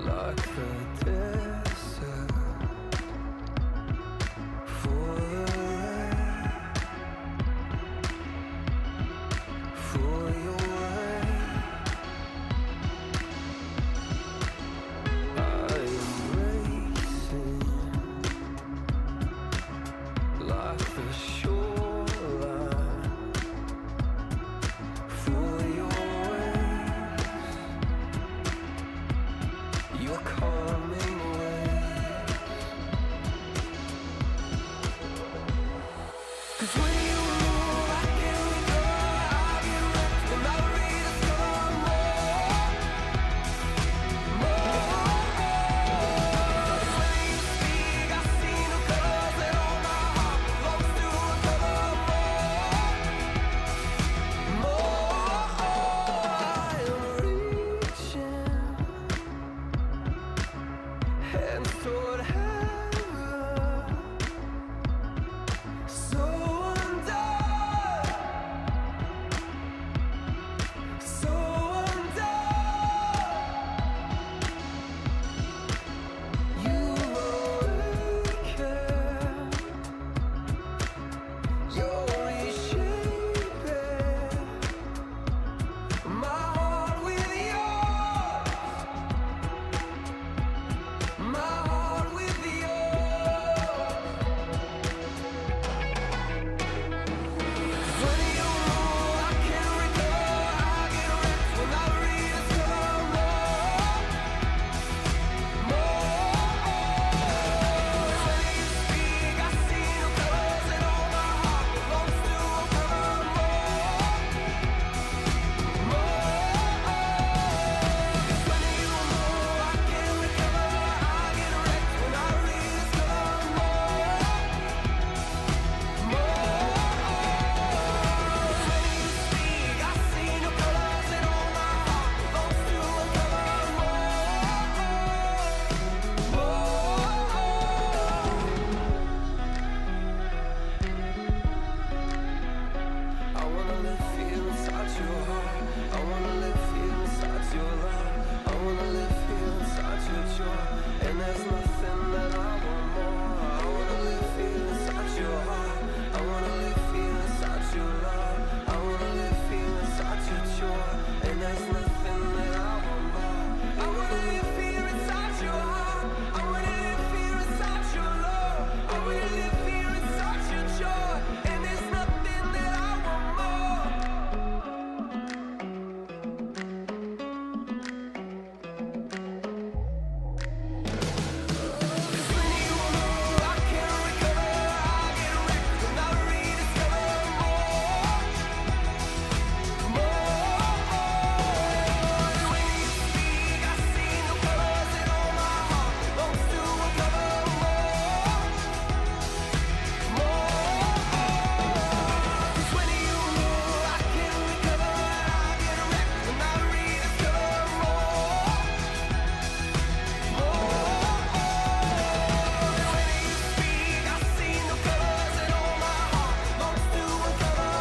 like the desert, for the rain, for your rain. I'm racing like the shoreline, for your waves, your calming waves. 'Cause when you move, I can't recover, I get wrecked and I rediscover more. When you speak, I see new colors and all my heart belongs to recover more. I am reaching hands toward heaven, so undone, so undone. You awaken, you're reshaping my heart with yours, my heart with yours. When you move, I can't recover, I get wrecked when I rediscover more. When you speak, I see new colors and all my heart belongs to recover more. 'Cause when you move, I can't recover, I get wrecked when I rediscover more. When you speak, I see new colors and all my heart belongs to recover I wanna live, feel inside your heart. I wanna live, feel inside your love. I wanna live, feel inside your joy. And there's nothing that I want more. I wanna live, feel inside your heart. I wanna live, feel inside your love. I wanna live, feel inside your joy. And there's nothing that I want more. I wanna live, feel inside your heart. I wanna live, feel inside your love. I wanna live, feel inside your joy. And there's nothing that I want more. 'Cause when you move, I can't recover, I get wrecked when I rediscover more. When you speak, I see new colors and all my heart belongs to recover more. 'Cause when you move, I can't recover, I get wrecked when I rediscover more. When you speak, I see new colors and all my heart belongs to recover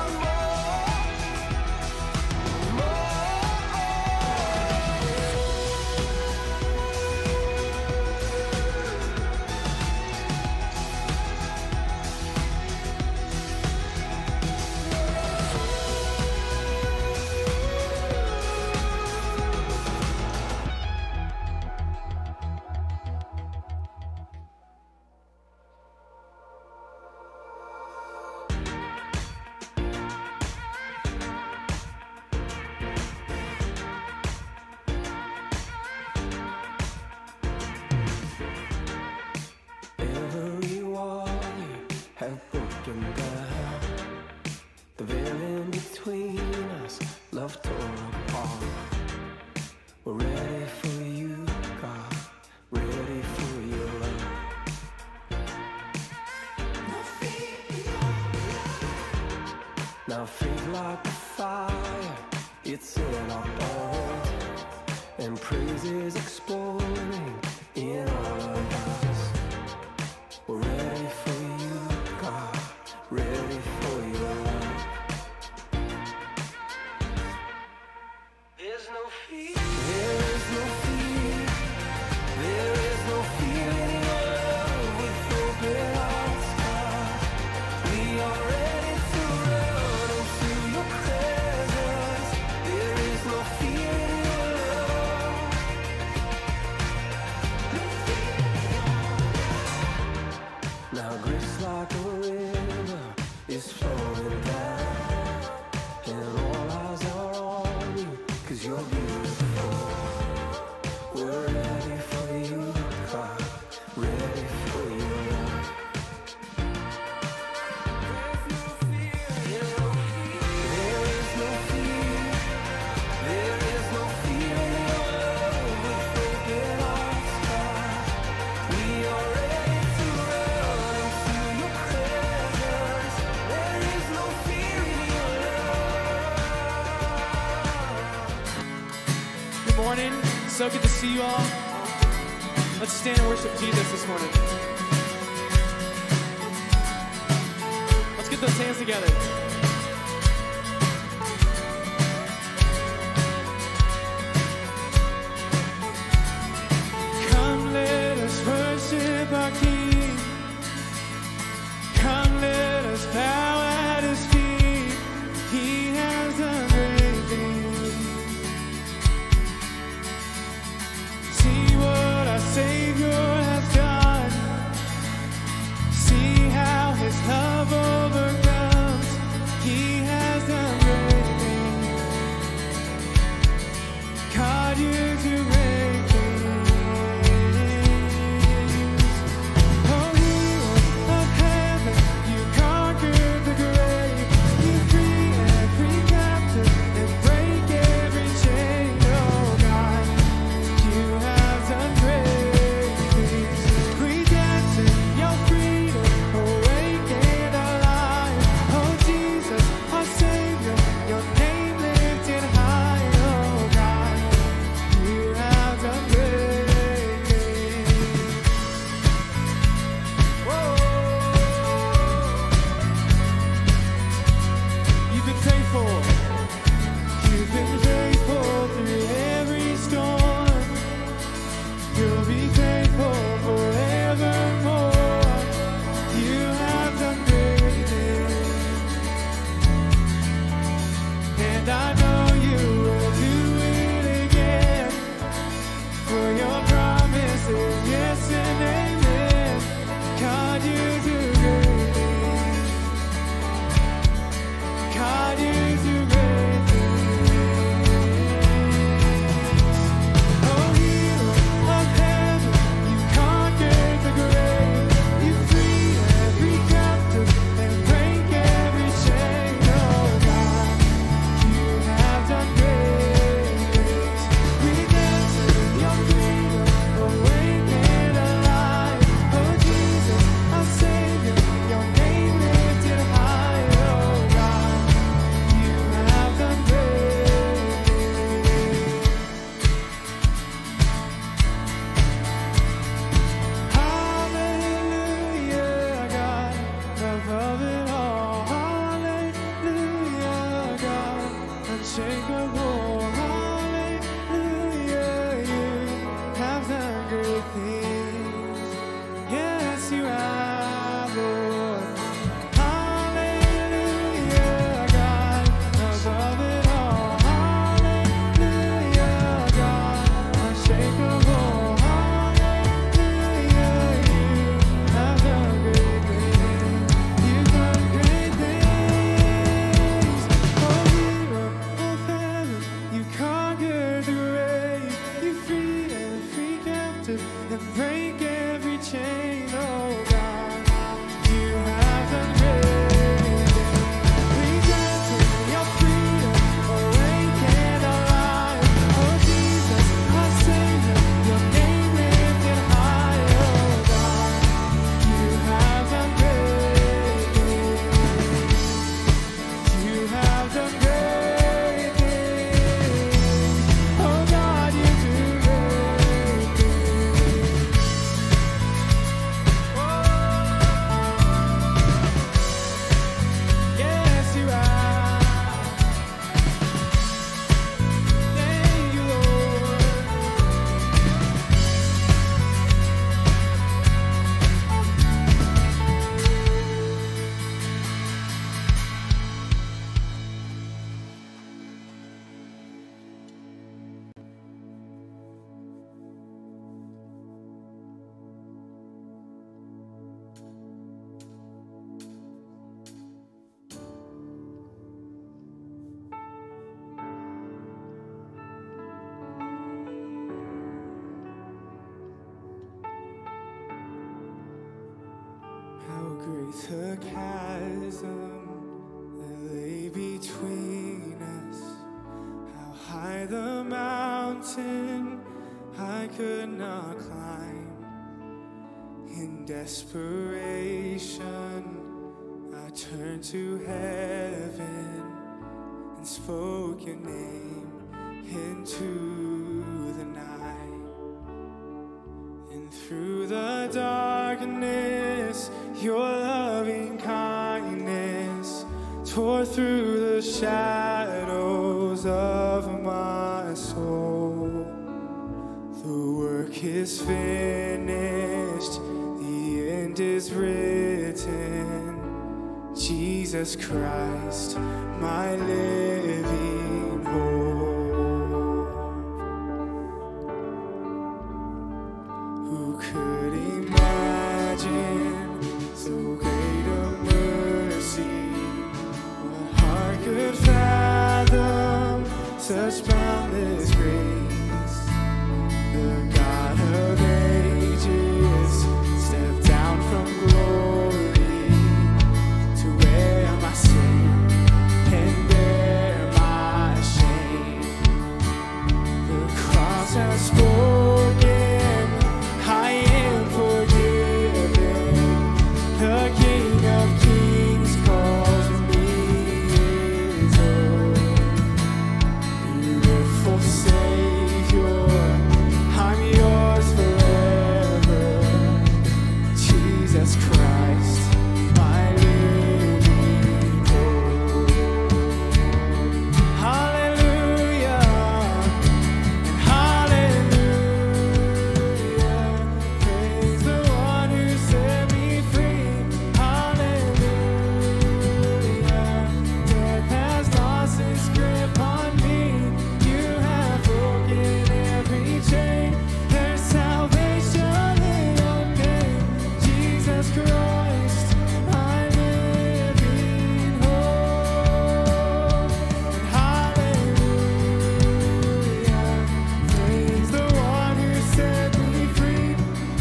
every wall you have broken down. The veil in between us, love torn apart. We're ready for you, God, ready for your love. Now faith like a fire, it's in our bones, and praise is exploding in all of us. We're ready for you, God, ready for your love. There's no fear, so good to see you all. Let's stand and worship Jesus this morning. Let's get those hands together. Come, let us worship our King. Come, let us bow at His feet. He has done great things. See what our Savior has done. See how His love overcomes. He has done great things. God, you do great things. Oh, hero of heaven, you conquered the grave. You free every captive and break every chain. Oh, God, you have done great things. We dance in your freedom, awake and alive. Oh, Jesus, our Savior, your name lifted high. Oh, God, you have done great things. Whoa. You've been faithful. You've been faithful through every storm. You'll be faithful forevermore. You have done great things, and I know you will do it again. For your promise is yes and amen. God, you do great things. God, you do great things. Oh, hero of heaven, you conquered the grave. You free every captive and break every chain. Oh, God, you have done great things. We dance in your freedom, awake and alive. Oh, Jesus, our Savior, your name lifted high. Oh, God, you have done great things. Hallelujah, God, above it all. Hallelujah, God, unshakable. Hallelujah, you have done great things. Yes, you have, Lord. Hallelujah, God, above it all. Hallelujah, God, unshakable. Hallelujah, you have done great things. You've done great things. Oh, hero of heaven, you conquered the grave. You free every captive and break every chain. Oh, God, you have done great things. We dance in your freedom, awake and alive. Oh, Jesus, our Savior, your name lifted high. Oh, God, you have done great things. You have done great things. Oh, God, you do great things. Oh, yes, you have. Thank you, Lord. How great the chasm that lay between us. How high the mountain I could not climb. In desperation, I turned to heaven and spoke your name into the night. Through the darkness, your loving kindness tore through the shadows of my soul. The work is finished, the end is written. Jesus Christ, my living hope. Who could imagine so great a mercy? What heart could fathom such boundless grace? The God of ages stepped down from glory to wear my sin and bear my shame. The cross has spoken, I am forgiven. The King of Kings calls me his own. Beautiful Savior, I'm yours forever. Jesus Christ, my living hope. Hallelujah, and hallelujah. Praise the one who set me free. Hallelujah. Death has lost its grip on me. You have broken every chain. There's salvation in your name, Jesus Christ, my living hope. And hallelujah, praise the one who set me free.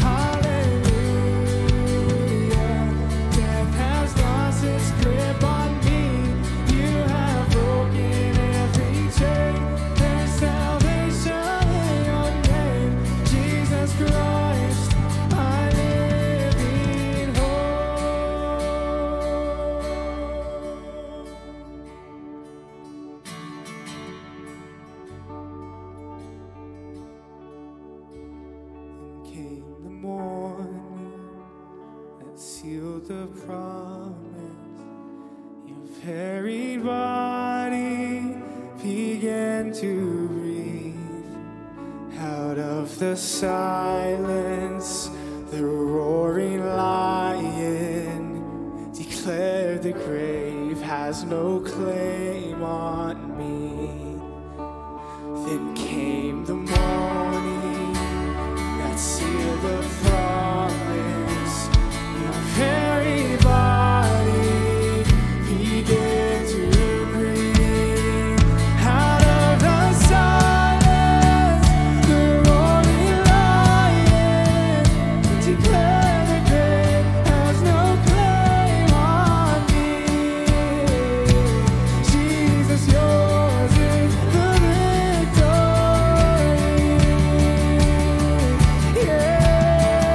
Hallelujah, death has lost its grip on me. You have broken every chain. There's salvation in your name, Jesus Christ, my living hope. Then came the morning that sealed the promise. Your very body began to breathe. Out of the silence, the roaring lion declared the grave has no claim on me. Then came the morning that sealed the promise. Your very body began to breathe. Out of the silence, the roaring lion declared the grave has no claim on me. Jesus, yours is the victory. Yeah.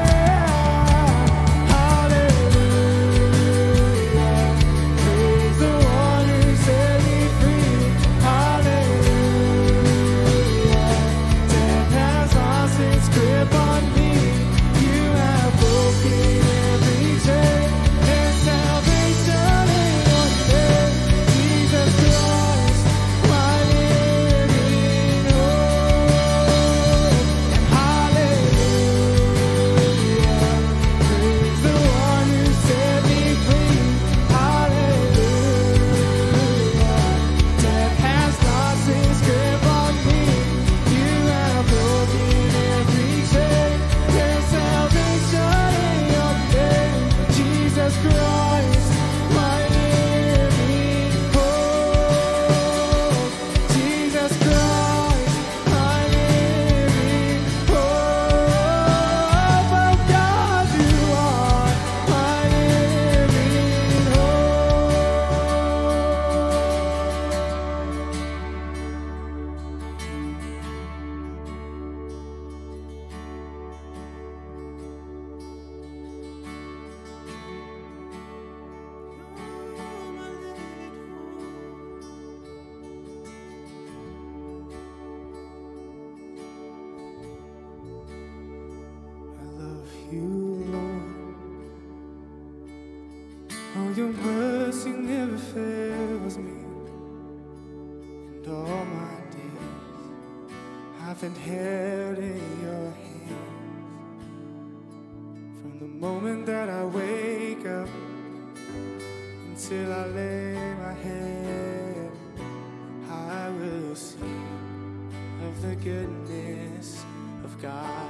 your mercy never fails me, and all my days I've been held in your hands. From the moment that I wake up until I lay my head, I will sing of the goodness of God.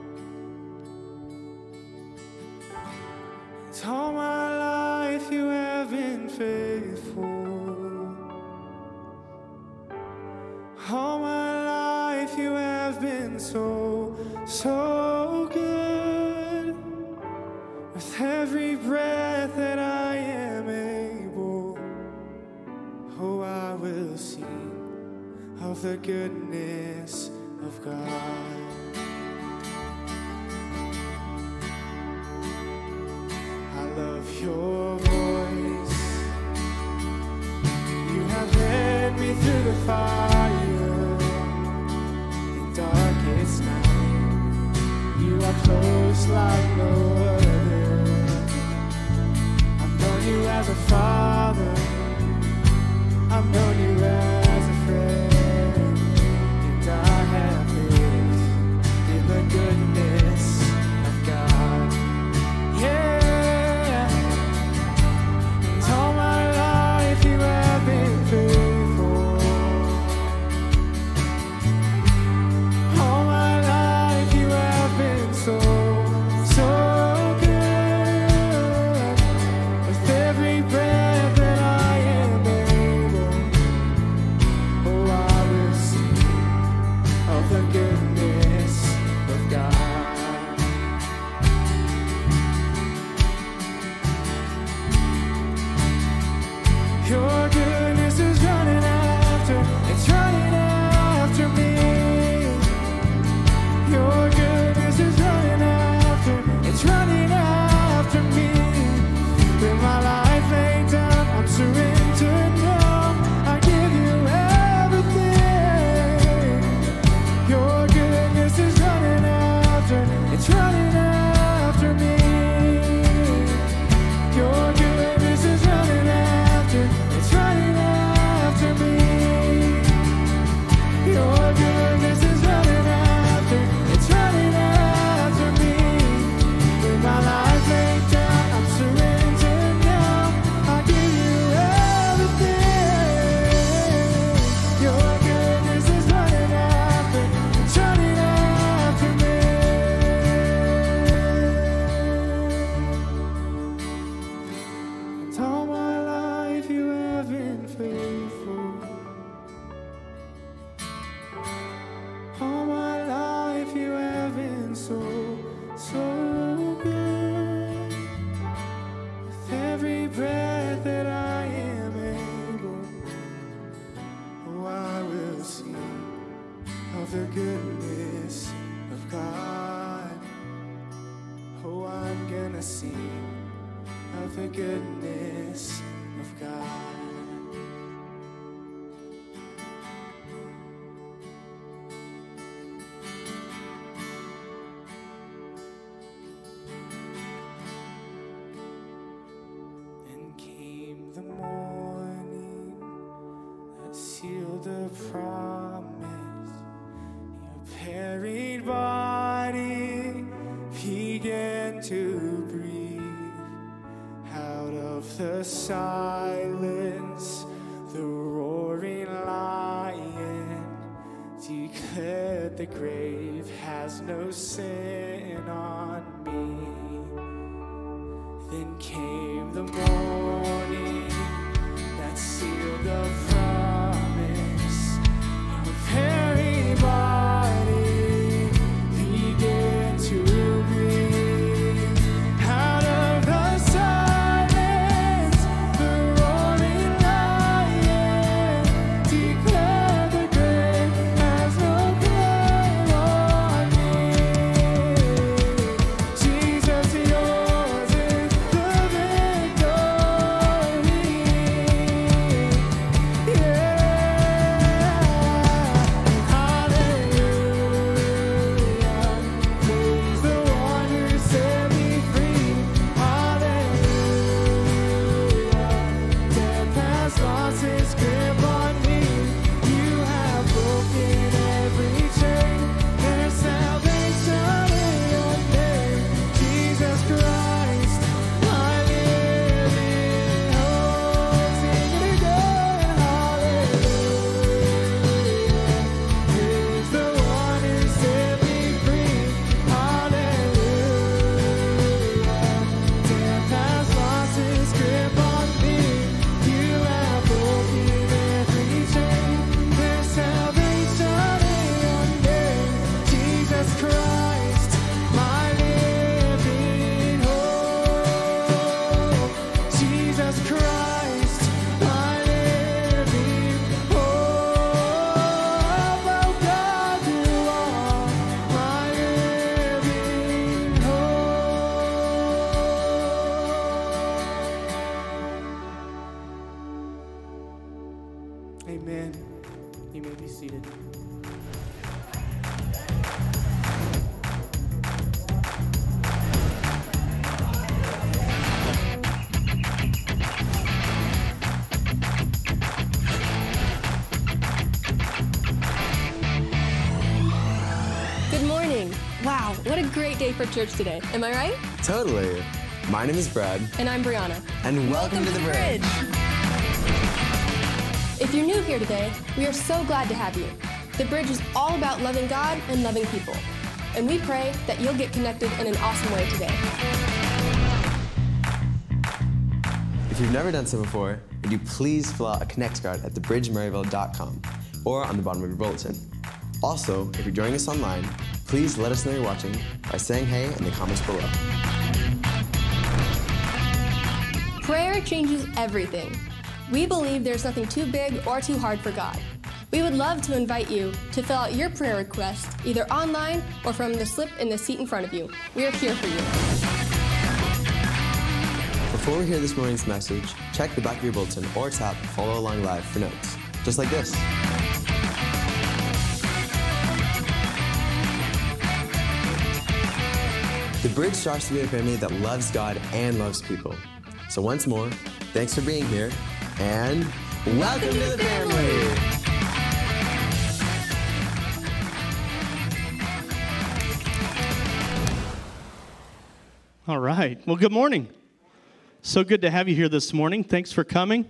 It's all my life you have been faithful. All my life you have been so, so good. With every breath that I am able, oh, I will sing of the goodness of God. I love your voice. You have led me through the fire in darkest night. You are close like no other. I've known you as a father. I've known you as a friend. And I have lived in the goodness of God. Yeah. All my life you have been faithful. All my life you have been so, so good. With every breath that I am able, oh, I will sing of the goodness of God. Your goodness is running after, it's running after me. Your goodness is running after, it's running after me. With my life laid down, I'm surrendered now. I give you everything. Your goodness is running after, it's running after me. Your goodness is running after, it's running after me. Your goodness is running after, it's running after me. With my life laid down, I'm surrendered now. I give you everything. Your goodness is running after, it's running after me. And all my life you have been faithful. All my life you have been so, so good. With every breath that I am able, oh, I will sing of the goodness of God. Oh, I'm gonna sing of the goodness of God. Then came the morning that sealed the promise. Your buried body began to breathe. Out of the silence, the roaring lion declared the grave has no sin on me. Then came the morning that sealed the promise. Your very body began to breathe. Out of the silence, the roaring lion declared the grave has no claim on me. Jesus, yours is the victory. a great day for church today. Am I right? Totally. My name is Brad. And I'm Brianna. And welcome to the Bridge. If you're new here today, we are so glad to have you. The Bridge is all about loving God and loving people. And we pray that you'll get connected in an awesome way today. If you've never done so before, would you please fill out a Connect card at thebridgemaryville.com or on the bottom of your bulletin. Also, if you're joining us online, please let us know you're watching by saying hey in the comments below. Prayer changes everything. We believe there's nothing too big or too hard for God. We would love to invite you to fill out your prayer request either online or from the slip in the seat in front of you. We are here for you. Before we hear this morning's message, check the back of your bulletin or tap Follow Along Live for notes, just like this. The Bridge strives to be a family that loves God and loves people. So once more, thanks for being here, and welcome to the family! All right. Well, good morning. So good to have you here this morning. Thanks for coming.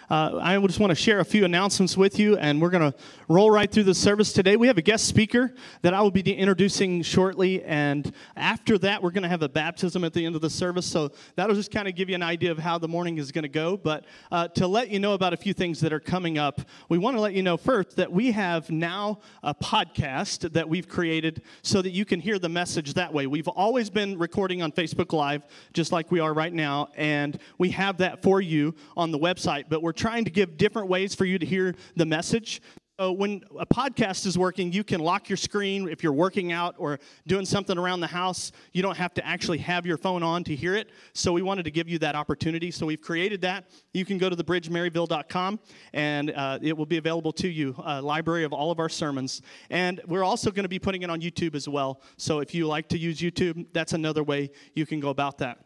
I just want to share a few announcements with you, and we're going to roll right through the service today. We have a guest speaker that I will be introducing shortly, and after that, we're going to have a baptism at the end of the service, so that'll just kind of give you an idea of how the morning is going to go. But to let you know about a few things that are coming up, we want to let you know first that we have now a podcast that we've created so that you can hear the message that way. We've always been recording on Facebook Live, just like we are right now, and we have that for you on the website, but we're trying to give different ways for you to hear the message. So when a podcast is working, you can lock your screen if you're working out or doing something around the house. You don't have to actually have your phone on to hear it. So we wanted to give you that opportunity. So we've created that. You can go to thebridgemaryville.com, and it will be available to you, a library of all of our sermons. And we're also going to be putting it on YouTube as well. So if you like to use YouTube, that's another way you can go about that.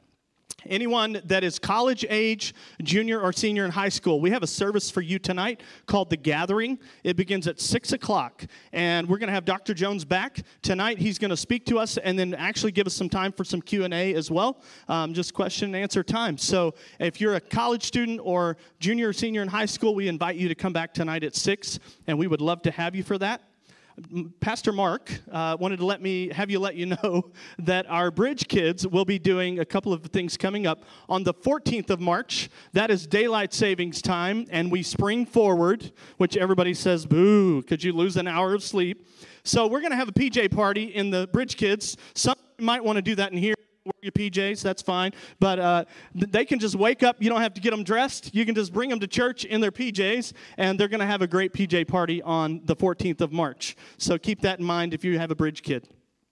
Anyone that is college age, junior or senior in high school, we have a service for you tonight called The Gathering. It begins at 6 o'clock, and we're going to have Dr. Jones back tonight. He's going to speak to us and then actually give us some time for some Q&A as well, just question and answer time. So if you're a college student or junior or senior in high school, we invite you to come back tonight at 6, and we would love to have you for that. Pastor Mark wanted to let you know that our Bridge kids will be doing a couple of things coming up. On the 14th of March, that is daylight savings time, and we spring forward, which everybody says, boo, could you lose an hour of sleep? So we're going to have a PJ party in the Bridge kids. Some might want to do that in here. Wear your PJs, that's fine. But they can just wake up. You don't have to get them dressed. You can just bring them to church in their PJs, and they're going to have a great PJ party on the 14th of March. So keep that in mind if you have a Bridge kid.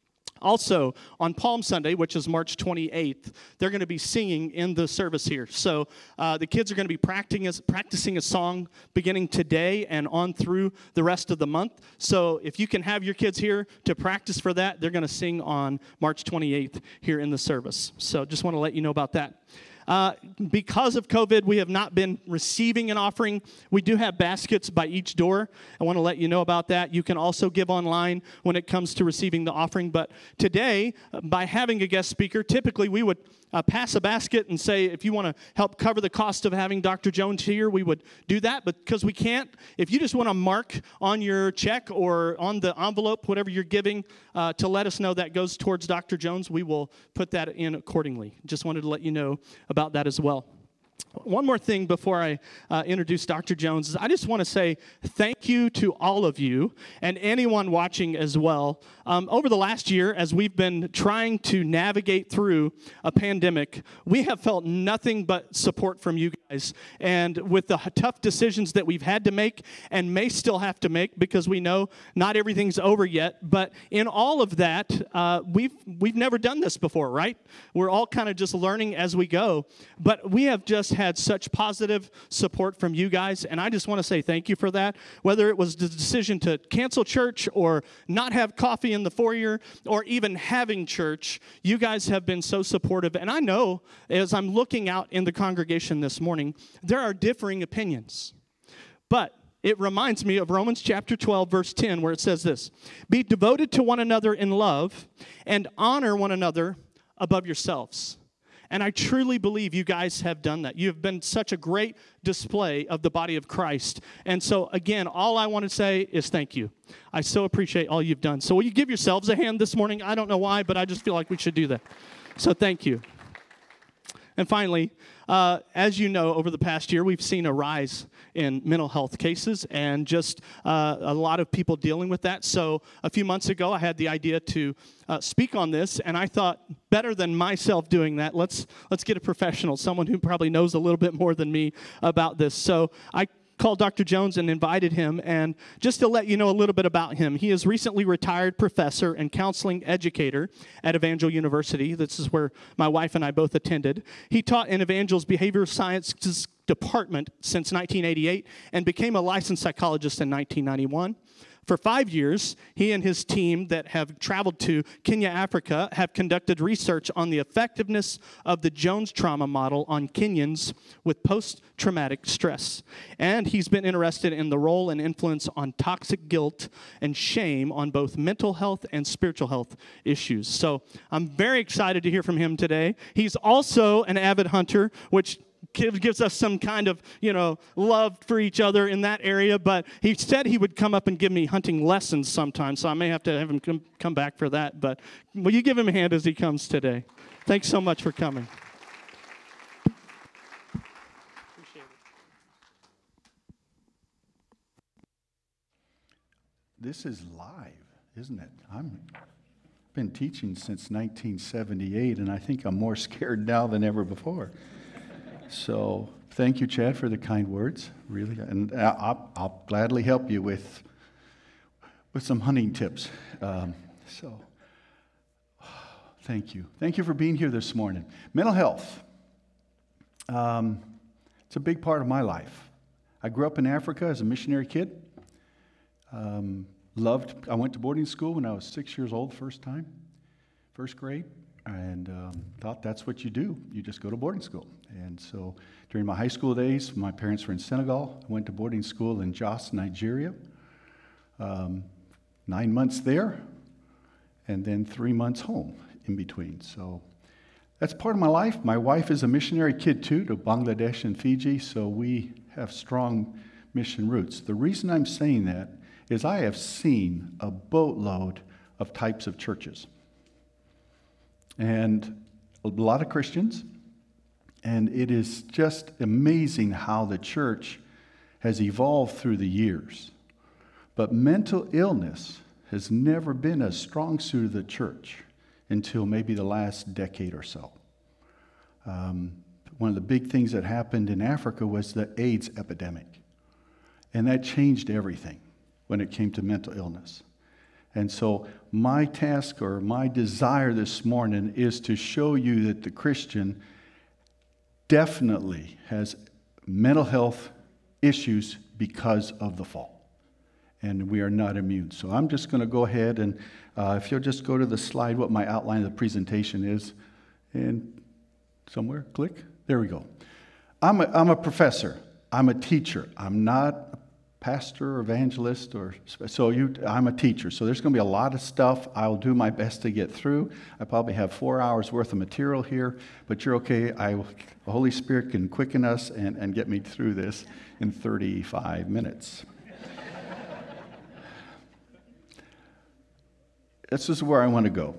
Also, on Palm Sunday, which is March 28th, they're going to be singing in the service here. So the kids are going to be practicing a song beginning today and on through the rest of the month. So if you can have your kids here to practice for that, they're going to sing on March 28th here in the service. So just want to let you know about that. Because of COVID, we have not been receiving an offering. We do have baskets by each door. I want to let you know about that. You can also give online when it comes to receiving the offering. But today, by having a guest speaker, typically we would pass a basket and say, if you want to help cover the cost of having Dr. Jones here, we would do that. But because we can't, if you just want to mark on your check or on the envelope, whatever you're giving, to let us know that goes towards Dr. Jones, we will put that in accordingly. Just wanted to let you know about that as well. One more thing before I introduce Dr. Jones is I just want to say thank you to all of you and anyone watching as well. Over the last year, as we've been trying to navigate through a pandemic, we have felt nothing but support from you guys. And with the tough decisions that we've had to make and may still have to make, because we know not everything's over yet, but in all of that, we've never done this before, right? We're all kind of just learning as we go. But we have just had such positive support from you guys, and I just want to say thank you for that. Whether it was the decision to cancel church or not have coffee in the foyer or even having church, you guys have been so supportive. And I know as I'm looking out in the congregation this morning, there are differing opinions. But it reminds me of Romans chapter 12, verse 10, where it says this, "Be devoted to one another in love and honor one another above yourselves." And I truly believe you guys have done that. You have been such a great display of the body of Christ. And so, again, all I want to say is thank you. I so appreciate all you've done. So will you give yourselves a hand this morning? I don't know why, but I just feel like we should do that. So thank you. And finally, as you know, over the past year, we've seen a rise in mental health cases and just a lot of people dealing with that. So a few months ago, I had the idea to speak on this, and I thought, better than myself doing that, let's get a professional, someone who probably knows a little bit more than me about this. So I called Dr. Jones and invited him, and just to let you know a little bit about him, he is recently retired professor and counseling educator at Evangel University. This is where my wife and I both attended. He taught in Evangel's behavioral sciences department since 1988 and became a licensed psychologist in 1991. For 5 years, he and his team that have traveled to Kenya, Africa, have conducted research on the effectiveness of the Jones trauma model on Kenyans with post-traumatic stress. And he's been interested in the role and influence on toxic guilt and shame on both mental health and spiritual health issues. So I'm very excited to hear from him today. He's also an avid hunter, which gives us some kind of, love for each other in that area. But he said he would come up and give me hunting lessons sometime, so I may have to have him come back for that. But will you give him a hand as he comes today? Thanks so much for coming. Appreciate it. This is live, isn't it? I've been teaching since 1978, and I think I'm more scared now than ever before. So thank you, Chad, for the kind words, really. And I'll gladly help you with some hunting tips. Thank you. Thank you for being here this morning. Mental health. It's a big part of my life. I grew up in Africa as a missionary kid. I went to boarding school when I was 6 years old first grade. And thought that's what you do. You just go to boarding school. And so during my high school days, my parents were in Senegal. I went to boarding school in Jos, Nigeria. 9 months there, and then 3 months home in between. So that's part of my life. My wife is a missionary kid, too, to Bangladesh and Fiji, so we have strong mission roots. The reason I'm saying that is I have seen a boatload of types of churches. And a lot of Christians, and it is just amazing how the church has evolved through the years. But mental illness has never been a strong suit of the church until maybe the last decade or so. One of the big things that happened in Africa was the AIDS epidemic, and that changed everything when it came to mental illness. And so my task or my desire this morning is to show you that the Christian definitely has mental health issues because of the fall. And we are not immune. So I'm just going to go ahead and if you'll just go to the slide, what my outline of the presentation is. And somewhere, click. There we go. I'm a professor. I'm a teacher. I'm not a pastor or evangelist, I'm a teacher. So there's going to be a lot of stuff I'll do my best to get through. I probably have 4 hours worth of material here, but you're okay. The Holy Spirit can quicken us and get me through this in 35 minutes. This is where I want to go.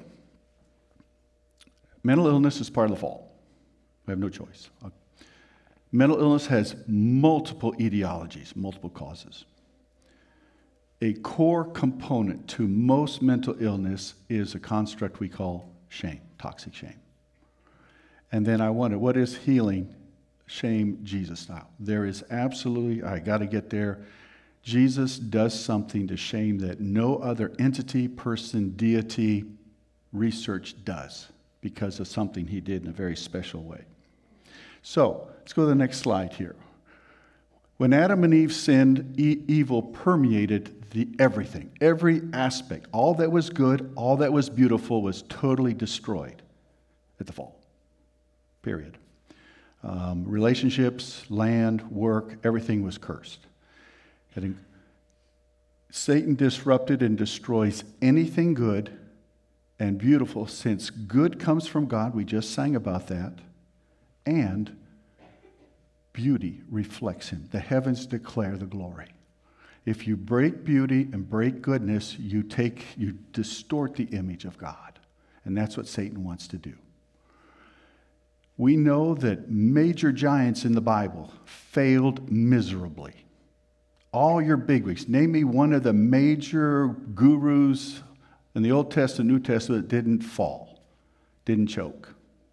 Mental illness is part of the fall. We have no choice. Mental illness has multiple etiologies, multiple causes. A core component to most mental illness is a construct we call shame, toxic shame. And then I wonder, what is healing shame Jesus style? There is absolutely, I got to get there. Jesus does something to shame that no other entity, person, deity, research does because of something he did in a very special way. So, let's go to the next slide here. When Adam and Eve sinned, evil permeated everything, every aspect. All that was good, all that was beautiful was totally destroyed at the fall. Period. Relationships, land, work, everything was cursed. Satan disrupted and destroys anything good and beautiful, since good comes from God. We just sang about that. And beauty reflects him. The heavens declare the glory. If you break beauty and break goodness, you distort the image of God. And that's what Satan wants to do. We know that major giants in the Bible failed miserably. All your bigwigs. Name me one of the major gurus in the Old Testament, New Testament that didn't fall, didn't choke.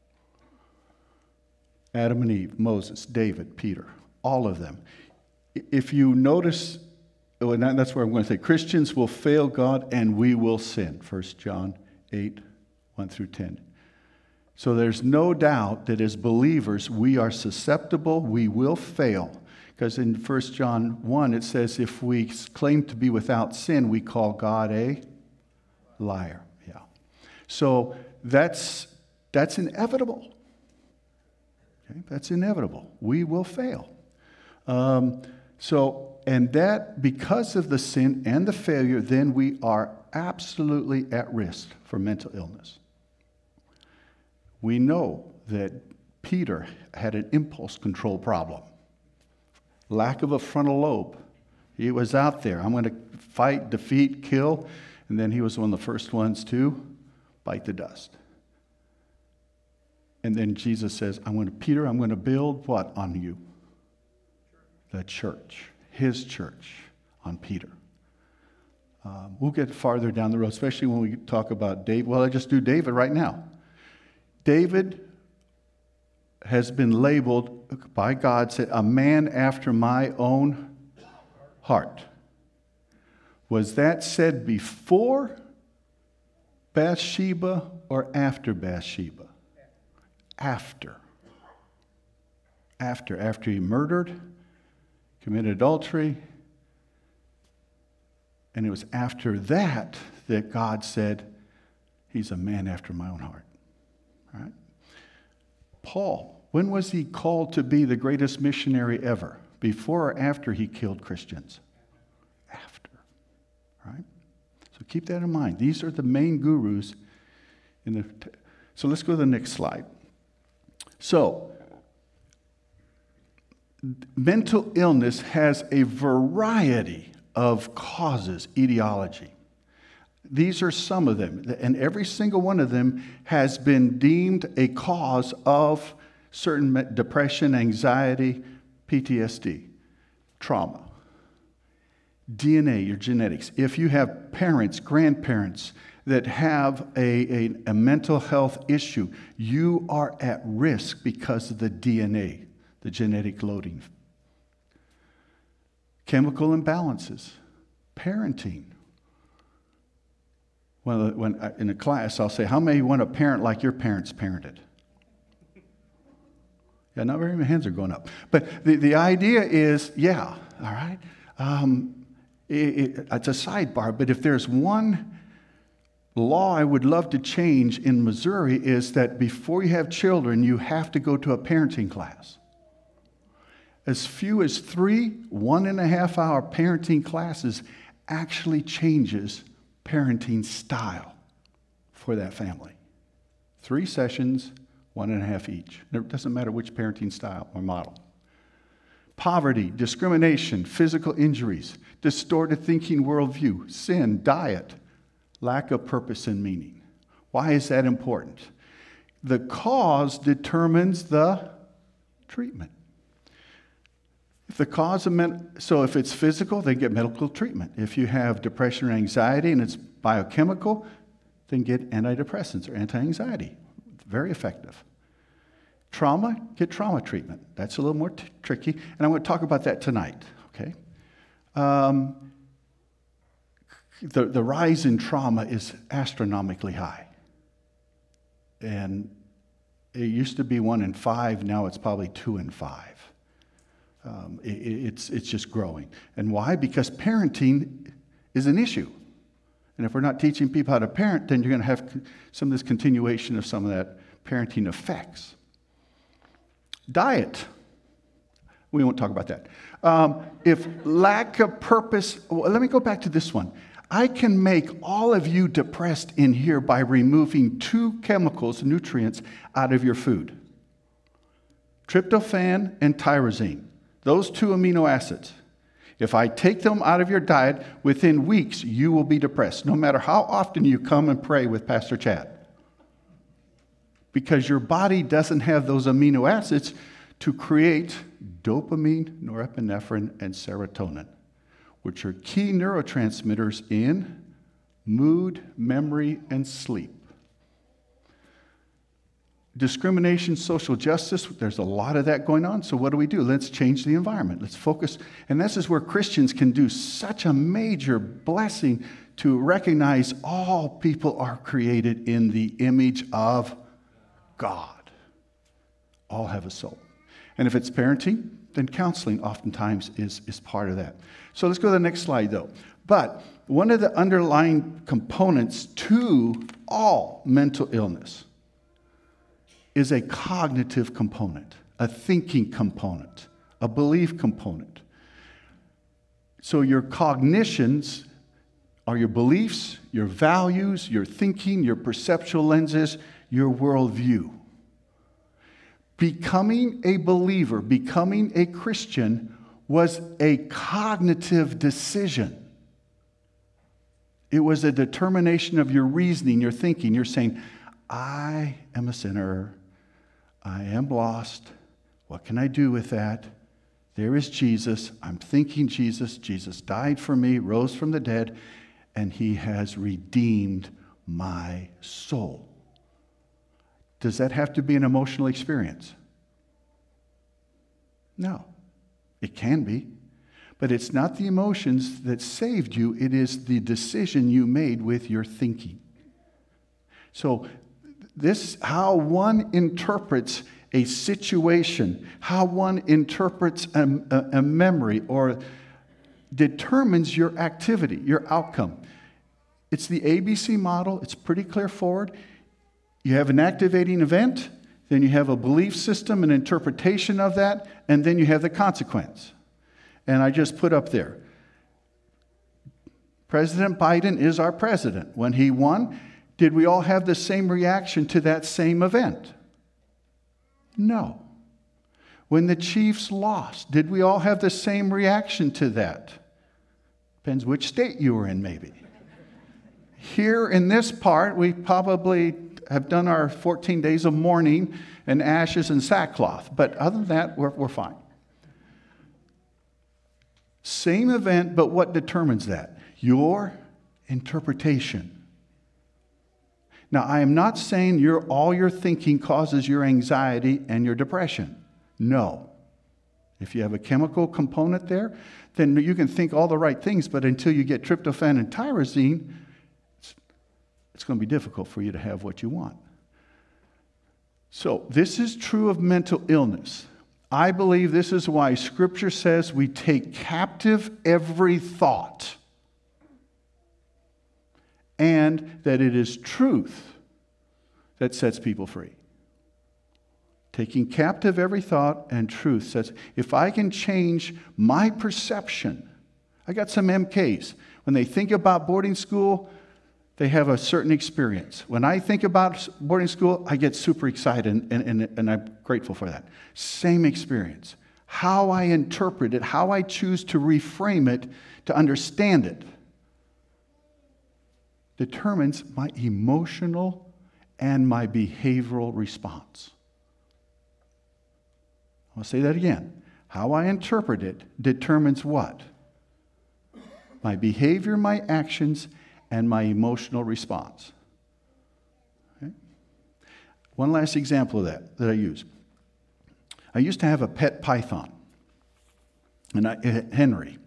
Adam and Eve, Moses, David, Peter, all of them. If you notice, and that's where I'm going to say, Christians will fail God and we will sin. 1 John 8, 1 through 10. So there's no doubt that as believers, we are susceptible, we will fail. Because in 1 John 1, it says, if we claim to be without sin, we call God a liar. Yeah. So that's inevitable. Okay? That's inevitable. We will fail. And that, because of the sin and the failure, then we are absolutely at risk for mental illness. We know that Peter had an impulse control problem. Lack of a frontal lobe. He was out there. I'm going to fight, defeat, kill. And then he was one of the first ones to bite the dust. And then Jesus says, Peter, I'm going to build what on you? The church. His church on Peter. We'll get farther down the road, especially when we talk about David. Well, I just do David right now. David has been labeled by God, said, a man after my own heart. Was that said before Bathsheba or after Bathsheba? After. After he murdered, committed adultery, and it was after that that God said, he's a man after my own heart. All right? Paul, when was he called to be the greatest missionary ever? Before or after he killed Christians? After. Right? So keep that in mind. These are the main gurus. So let's go to the next slide. So, mental illness has a variety of causes, etiology. These are some of them, and every single one of them has been deemed a cause of certain depression, anxiety, PTSD, trauma. DNA, your genetics. If you have parents, grandparents that have a mental health issue, you are at risk because of the DNA, the genetic loading. Chemical imbalances, parenting. When in a class, I'll say, how many want to parent like your parents parented? Yeah, not very many hands are going up. But the idea is, yeah, all right? It's a sidebar, but if there's one law I would love to change in Missouri is that before you have children, you have to go to a parenting class. As few as 3 1.5-hour parenting classes actually changes parenting style for that family. 3 sessions, 1.5 each. It doesn't matter which parenting style or model. Poverty, discrimination, physical injuries, distorted thinking worldview, sin, diet, lack of purpose and meaning. Why is that important? The cause determines the treatment. If the cause of so if it's physical, then get medical treatment. If you have depression or anxiety and it's biochemical, then get antidepressants or anti-anxiety. Very effective. Trauma, get trauma treatment. That's a little more tricky, and I'm going to talk about that tonight. Okay. The rise in trauma is astronomically high, and it used to be 1 in 5. Now it's probably 2 in 5. It's just growing. And why? Because parenting is an issue. And if we're not teaching people how to parent, then you're going to have some of this continuation of some of that parenting effects. Diet. We won't talk about that. If lack of purpose, well, let me go back to this one. I can make all of you depressed in here by removing 2 chemicals, nutrients, out of your food. Tryptophan and tyrosine. Those 2 amino acids. If I take them out of your diet, within weeks, you will be depressed, no matter how often you come and pray with Pastor Chad. Because your body doesn't have those amino acids to create dopamine, norepinephrine, and serotonin, which are key neurotransmitters in mood, memory, and sleep. Discrimination, social justice, there's a lot of that going on. So what do? Let's change the environment. Let's focus. And this is where Christians can do such a major blessing to recognize all people are created in the image of God. All have a soul. And if it's parenting, then counseling oftentimes is part of that. So let's go to the next slide, though. But one of the underlying components to all mental illness is a cognitive component, a thinking component, a belief component. So your cognitions are your beliefs, your values, your thinking, your perceptual lenses, your worldview. Becoming a believer, becoming a Christian was a cognitive decision. It was a determination of your reasoning, your thinking. You're saying, I am a sinner. I am lost. What can I do with that? There is Jesus. I'm thinking Jesus. Jesus died for me, rose from the dead, and he has redeemed my soul. Does that have to be an emotional experience? No. It can be. But it's not the emotions that saved you. It is the decision you made with your thinking. So this, how one interprets a situation, how one interprets a memory or determines your activity, your outcome. It's the ABC model. It's pretty clear forward. You have an activating event, then you have a belief system, an interpretation of that, and then you have the consequence. And I just put up there, President Biden is our president. When he won, did we all have the same reaction to that same event? No. When the Chiefs lost, did we all have the same reaction to that? Depends which state you were in, maybe. Here in this part, we probably have done our 14 days of mourning and ashes and sackcloth. But other than that, we're fine. Same event, but what determines that? Your interpretation. Now, I am not saying all your thinking causes your anxiety and your depression. No. If you have a chemical component there, then you can think all the right things, but until you get tryptophan and tyrosine, it's going to be difficult for you to have what you want. So this is true of mental illness. I believe this is why Scripture says we take captive every thought, and that it is truth that sets people free. Taking captive every thought and truth says, if I can change my perception. I got some MKs. When they think about boarding school, they have a certain experience. When I think about boarding school, I get super excited, and I'm grateful for that. Same experience. How I interpret it, how I choose to reframe it, to understand it, determines my emotional and my behavioral response. I'll say that again. How I interpret it determines what? My behavior, my actions, and my emotional response. Okay? One last example of that I use. I used to have a pet python, Henry.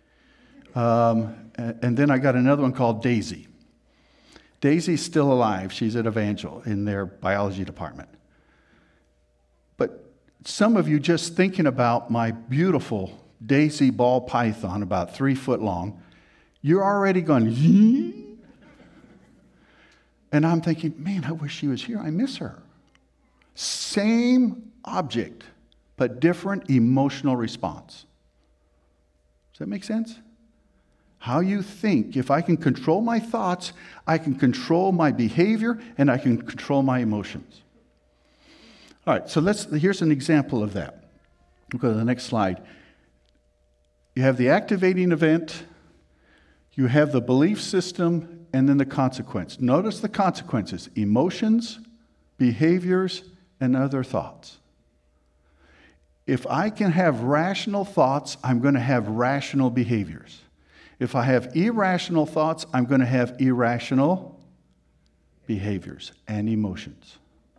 And then I got another one called Daisy. Daisy's still alive. She's at Evangel in their biology department. But some of you just thinking about my beautiful Daisy ball python, about 3 foot long, you're already going, Yee? And I'm thinking, man, I wish she was here. I miss her. Same object, but different emotional response. Does that make sense? How you think. If I can control my thoughts, I can control my behavior, and I can control my emotions. All right, so here's an example of that. We'll go to the next slide. You have the activating event, you have the belief system, and then the consequence. Notice the consequences: emotions, behaviors, and other thoughts. If I can have rational thoughts, I'm going to have rational behaviors. If I have irrational thoughts, I'm going to have irrational behaviors and emotions.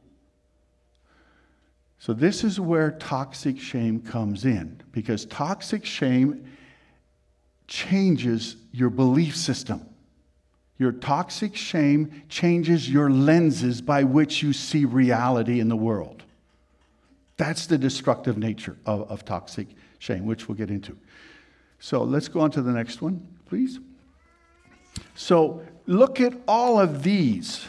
So this is where toxic shame comes in, because toxic shame changes your belief system. Your toxic shame changes your lenses by which you see reality in the world. That's the destructive nature of toxic shame, which we'll get into. So let's go on to the next one, please. So look at all of these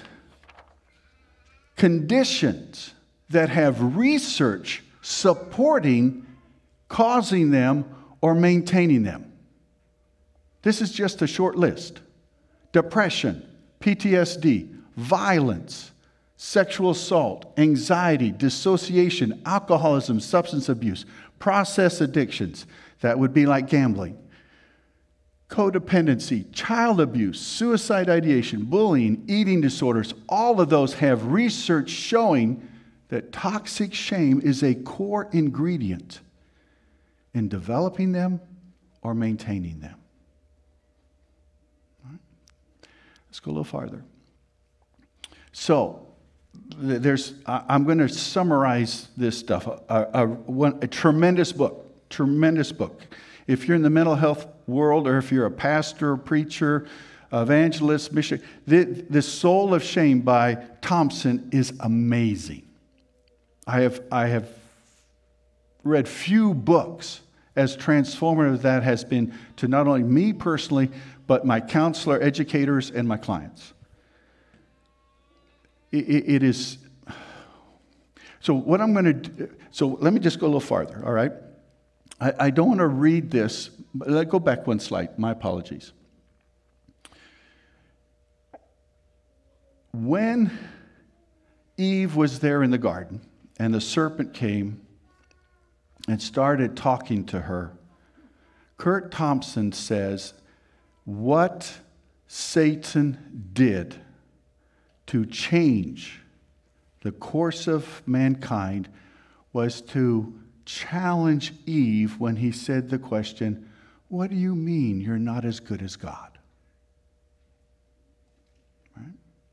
conditions that have research supporting causing them or maintaining them. This is just a short list. Depression, PTSD, violence, sexual assault, anxiety, dissociation, alcoholism, substance abuse, process addictions, that would be like gambling, codependency, child abuse, suicide ideation, bullying, eating disorders. All of those have research showing that toxic shame is a core ingredient in developing them or maintaining them. All right. Let's go a little farther. So, I'm going to summarize this stuff. A tremendous book. If you're in the mental health world, or if you're a pastor, preacher, evangelist, missionary, The Soul of Shame by Thompson is amazing. I have read few books as transformative that has been to not only me personally, but my counselor, educators, and my clients. It is. So what I'm going to do, so let me just go a little farther, all right? I don't want to read this, but let's go back one slide. My apologies. When Eve was there in the garden, and the serpent came and started talking to her, Kurt Thompson says, what Satan did to change the course of mankind was to challenge Eve when he said the question, what do you mean you're not as good as God? Right?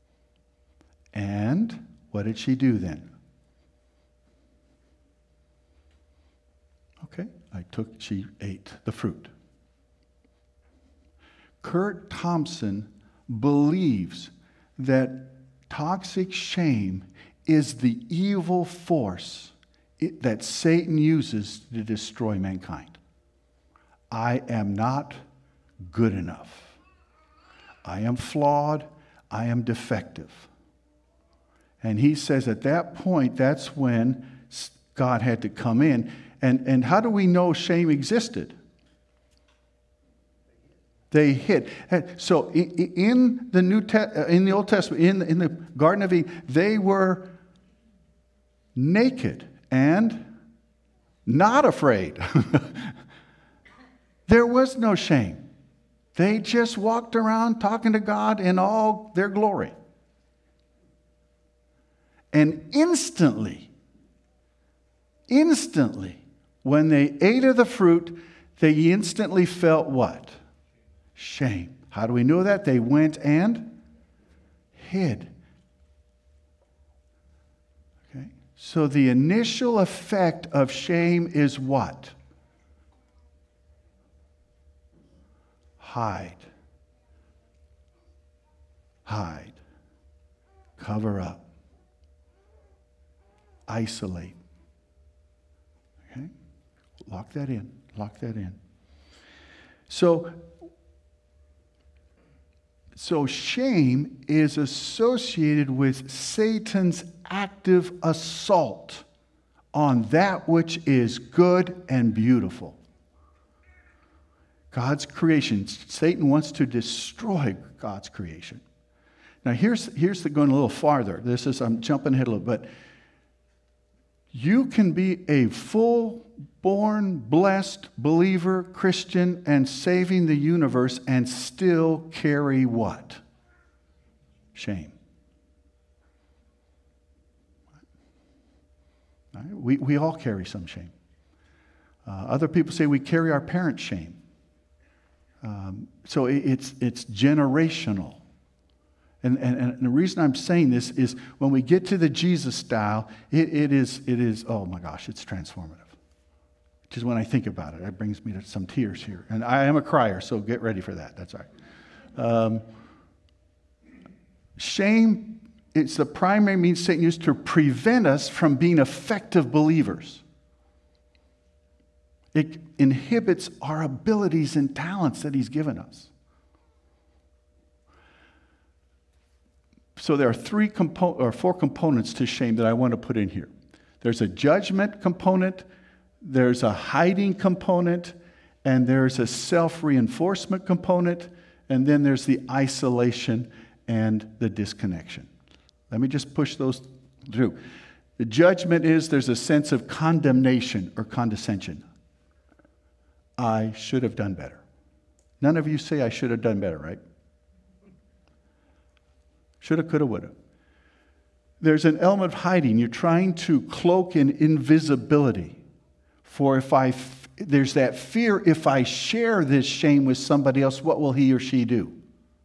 And what did she do then? Okay, she ate the fruit. Kurt Thompson believes that toxic shame is the evil force that Satan uses to destroy mankind. I am not good enough. I am flawed. I am defective. And he says at that point, that's when God had to come in. And how do we know shame existed? They hid. So in the Old Testament, in the Garden of Eden, they were naked and not afraid. There was no shame. They just walked around talking to God in all their glory. And instantly, when they ate of the fruit, they instantly felt what? Shame. How do we know that? They went and hid. Okay? So the initial effect of shame is what? Hide. Hide. Cover up. Isolate. Okay? Lock that in. Lock that in. So shame is associated with Satan's active assault on that which is good and beautiful. God's creation. Satan wants to destroy God's creation. Now here's going a little farther. I'm jumping ahead a little bit. You can be a full-born, blessed believer, Christian, and saving the universe and still carry what? Shame. Right? We all carry some shame. Other people say we carry our parents' shame. So it's generational. And the reason I'm saying this is when we get to the Jesus style, it is, oh my gosh, it's transformative. Just when I think about it, it brings me to some tears here. And I am a crier, so get ready for that. That's all right. Shame, it's the primary means Satan used to prevent us from being effective believers. It inhibits our abilities and talents that he's given us. So there are 4 components to shame that I want to put in here. There's a judgment component, there's a hiding component, and there's a self-reinforcement component, and then there's the isolation and the disconnection. Let me just push those through. The judgment is there's a sense of condemnation or condescension. I should have done better. None of you say I should have done better, right? Shoulda, coulda, woulda. There's an element of hiding. You're trying to cloak in invisibility. For there's that fear, if I share this shame with somebody else, what will he or she do?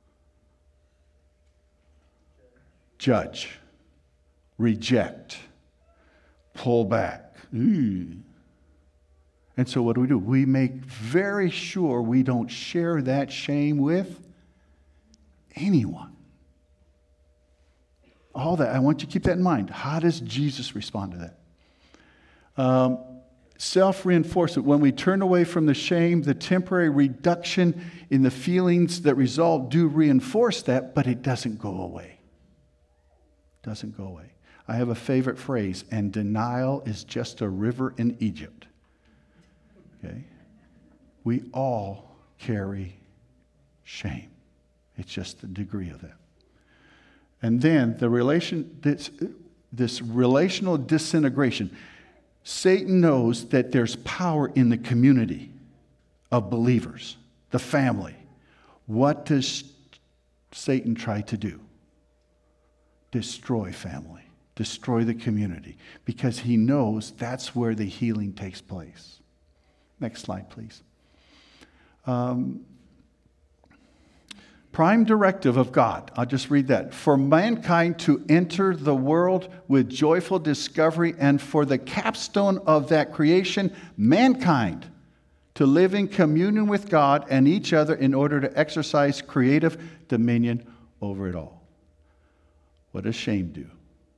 Judge, reject, pull back. And so what do? We make very sure we don't share that shame with anyone. All that, I want you to keep that in mind. How does Jesus respond to that? Self-reinforcement. When we turn away from the shame, the temporary reduction in the feelings that result do reinforce that, but it doesn't go away. Doesn't go away. I have a favorite phrase, and denial is just a river in Egypt. Okay? We all carry shame. It's just the degree of that. And then this relational disintegration. Satan knows that there's power in the community of believers, the family. What does Satan try to do? Destroy family, destroy the community, because he knows that's where the healing takes place. Next slide, please. Prime directive of God, I'll just read that. For mankind to enter the world with joyful discovery, and for the capstone of that creation, mankind, to live in communion with God and each other in order to exercise creative dominion over it all. What does shame do?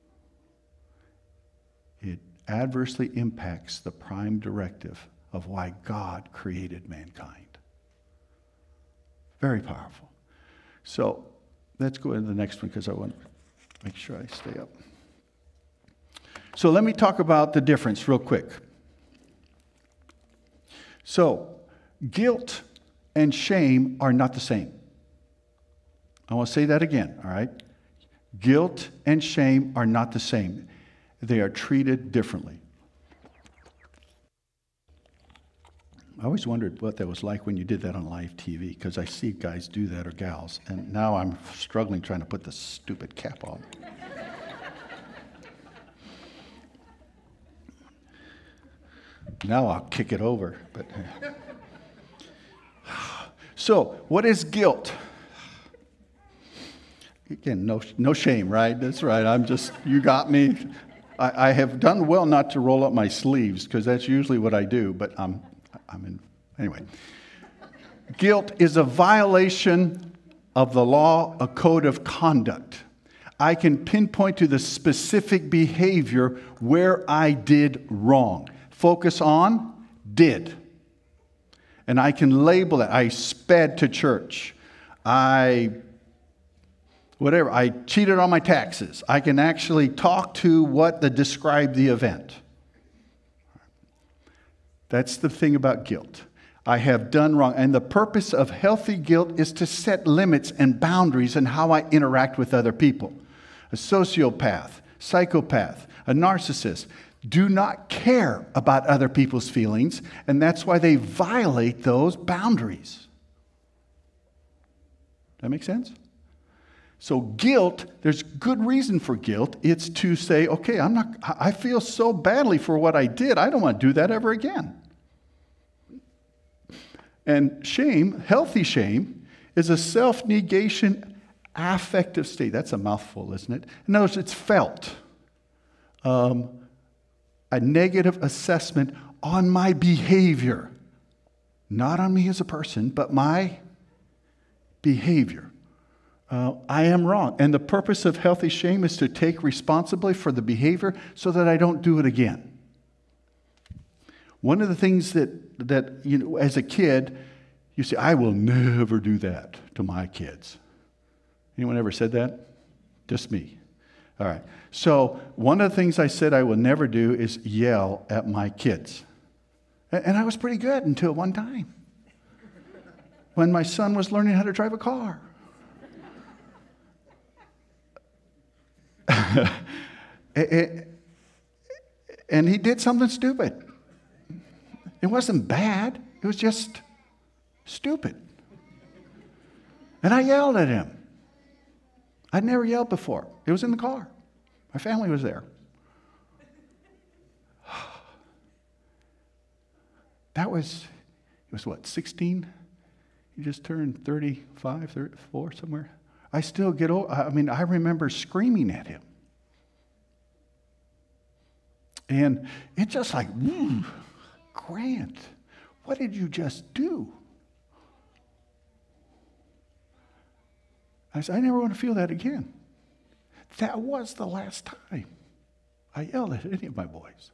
It adversely impacts the prime directive of why God created mankind. Very powerful. So let's go into the next one because I want to make sure I stay up. So let me talk about the difference real quick. So guilt and shame are not the same. I want to say that again, all right? Guilt and shame are not the same. They are treated differently. I always wondered what that was like when you did that on live TV, because I see guys do that or gals, and now I'm struggling trying to put the stupid cap on. Now I'll kick it over. But so, what is guilt? Again, no shame, right? That's right. You got me. I have done well not to roll up my sleeves, because that's usually what I do, but anyway. Guilt is a violation of the law, a code of conduct. I can pinpoint to the specific behavior where I did wrong. Focus on did. And I can label it. I sped to church. I cheated on my taxes. I can actually talk to what describe the event. That's the thing about guilt. I have done wrong. And the purpose of healthy guilt is to set limits and boundaries in how I interact with other people. A sociopath, psychopath, a narcissist do not care about other people's feelings, and that's why they violate those boundaries. That make sense? So guilt, there's good reason for guilt. It's to say, okay, I feel so badly for what I did. I don't want to do that ever again. And shame, healthy shame, is a self-negation affective state. That's a mouthful, isn't it? In other words, it's felt. A negative assessment on my behavior. Not on me as a person, but my behavior. I am wrong. And the purpose of healthy shame is to take responsibility for the behavior so that I don't do it again. One of the things that you know, as a kid, you say, I will never do that to my kids. Anyone ever said that? Just me. All right. So one of the things I said I will never do is yell at my kids. And I was pretty good until one time when my son was learning how to drive a car. And he did something stupid. It wasn't bad. It was just stupid. And I yelled at him. I'd never yelled before. It was in the car. My family was there. He was what, 16? He just turned 35, 34, somewhere. I still get over, I remember screaming at him. And it's just like, Grant, what did you just do? I said, I never want to feel that again. That was the last time I yelled at any of my boys.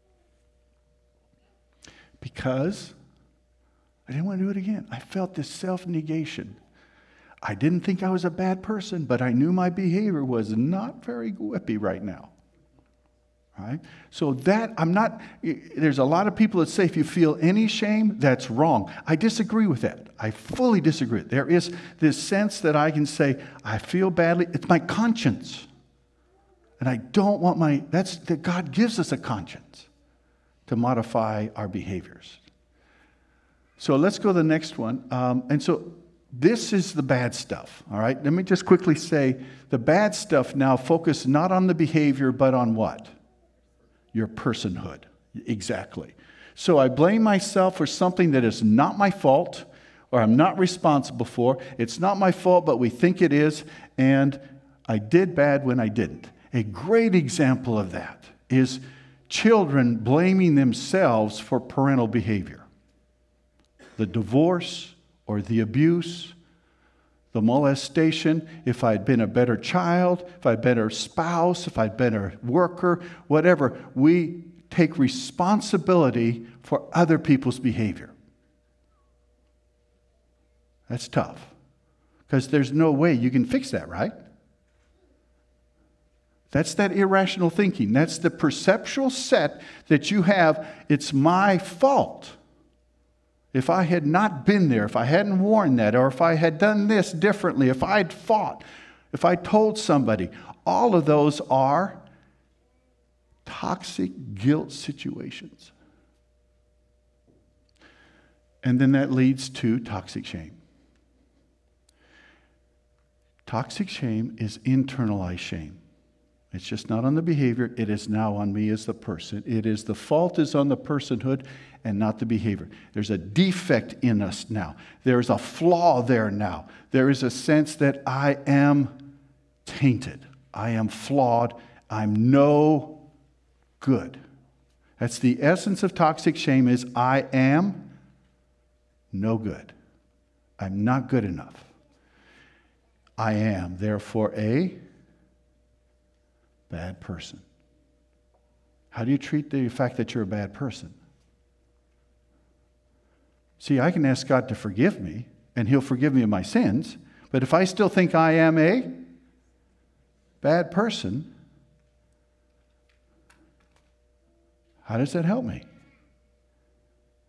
Because I didn't want to do it again. I felt this self-negation. I didn't think I was a bad person, but I knew my behavior was not very whippy right now. Right? So there's a lot of people that say if you feel any shame, that's wrong. I disagree with that. I fully disagree. There is this sense that I can say, I feel badly. It's my conscience. And I don't want that God gives us a conscience to modify our behaviors. So let's go to the next one. And so this is the bad stuff, all right? Let me just quickly say the bad stuff now focus not on the behavior, but on what? Your personhood. Exactly. So I blame myself for something that is not my fault or I'm not responsible for. It's not my fault, but we think it is, and I did bad when I didn't. A great example of that is children blaming themselves for parental behavior. The divorce or the abuse, the molestation, if I'd been a better child, if I'd been a spouse, if I'd been a worker, whatever, we take responsibility for other people's behavior. That's tough, because there's no way you can fix that, right? That's that irrational thinking. That's the perceptual set that you have. It's my fault. If I had not been there, if I hadn't worn that, or if I had done this differently, if I'd fought, if I told somebody, all of those are toxic guilt situations. And then that leads to toxic shame. Toxic shame is internalized shame. It's just not on the behavior. It is now on me as the person. It is the fault is on the personhood and not the behavior. There's a defect in us now. There's a flaw there now. There is a sense that I am tainted. I am flawed. I'm no good. That's the essence of toxic shame is I am no good. I'm not good enough. I am, therefore, a bad person. How do you treat the fact that you're a bad person? See, I can ask God to forgive me, and He'll forgive me of my sins, but if I still think I am a bad person, how does that help me?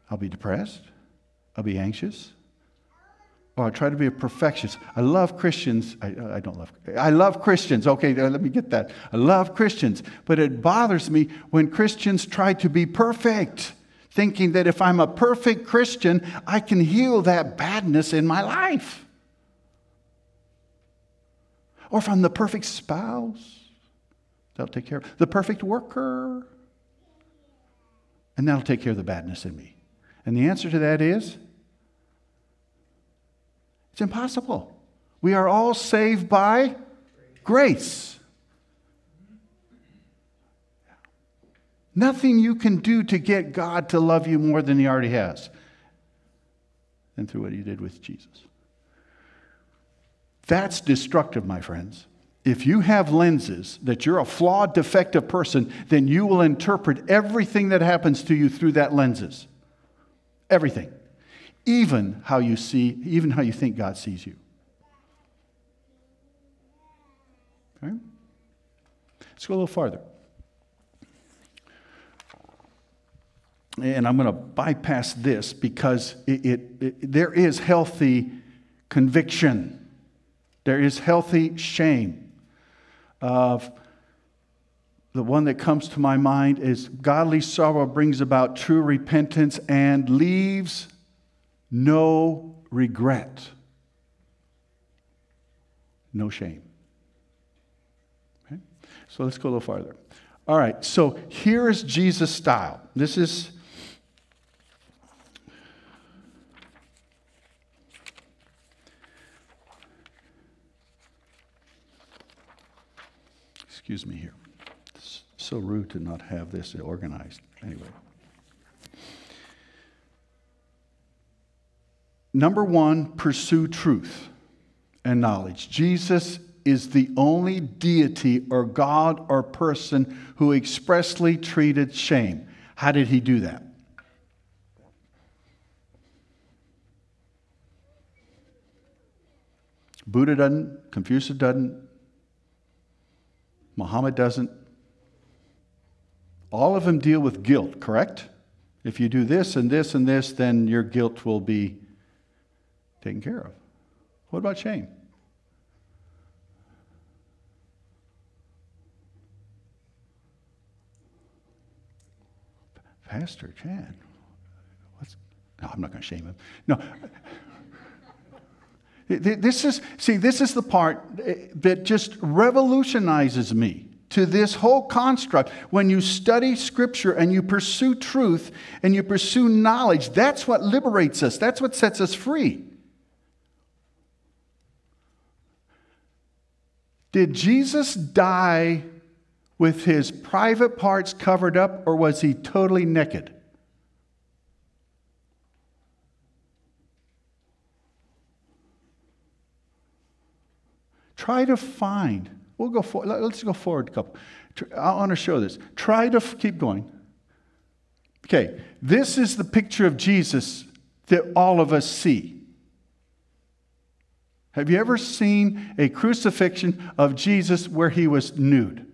I'll be depressed. I'll be anxious. Or I'll try to be a perfectionist. I love Christians. I love Christians. Okay, let me get that. I love Christians. But it bothers me when Christians try to be perfect, thinking that if I'm a perfect Christian, I can heal that badness in my life. Or if I'm the perfect spouse, that'll take care of it. The perfect worker, and that'll take care of the badness in me. And the answer to that is, it's impossible. We are all saved by grace. Nothing you can do to get God to love you more than He already has, than through what He did with Jesus. That's destructive, my friends. If you have lenses that you're a flawed, defective person, then you will interpret everything that happens to you through that lenses. Everything. Even how you think God sees you. Okay? Let's go a little farther. And I'm going to bypass this because there is healthy conviction. There is healthy shame. The one that comes to my mind is godly sorrow brings about true repentance and leaves no regret. No shame. Okay? So let's go a little farther. All right, so here is Jesus' style. This is... Excuse me here. It's so rude to not have this organized. Anyway. Number one, pursue truth and knowledge. Jesus is the only deity or God or person who expressly treated shame. How did He do that? Buddha doesn't. Confucius doesn't. Muhammad doesn't. All of them deal with guilt, correct? If you do this and this and this, then your guilt will be taken care of. What about shame? Pastor Chan, no, I'm not going to shame him. No. This is the part that just revolutionizes me to this whole construct. When you study Scripture and you pursue truth and you pursue knowledge, that's what liberates us. That's what sets us free. Did Jesus die with His private parts covered up, or was He totally naked? Try to find. Let's go forward a couple. I want to show this. Try to keep going. Okay, this is the picture of Jesus that all of us see. Have you ever seen a crucifixion of Jesus where He was nude?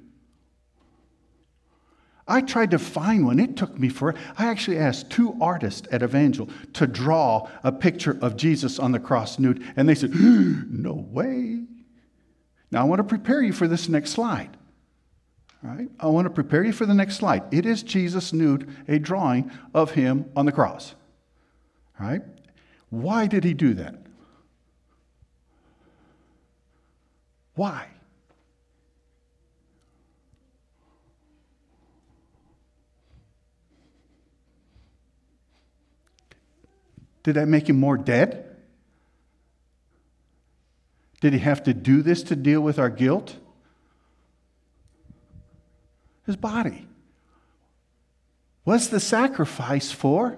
I tried to find one. It took me forever. I actually asked 2 artists at Evangel to draw a picture of Jesus on the cross nude, and they said, no way. Now, I want to prepare you for this next slide. All right? I want to prepare you for the next slide. It is Jesus nude, a drawing of Him on the cross. All right? Why did He do that? Why? Did that make Him more dead? Did He have to do this to deal with our guilt? His body was the sacrifice for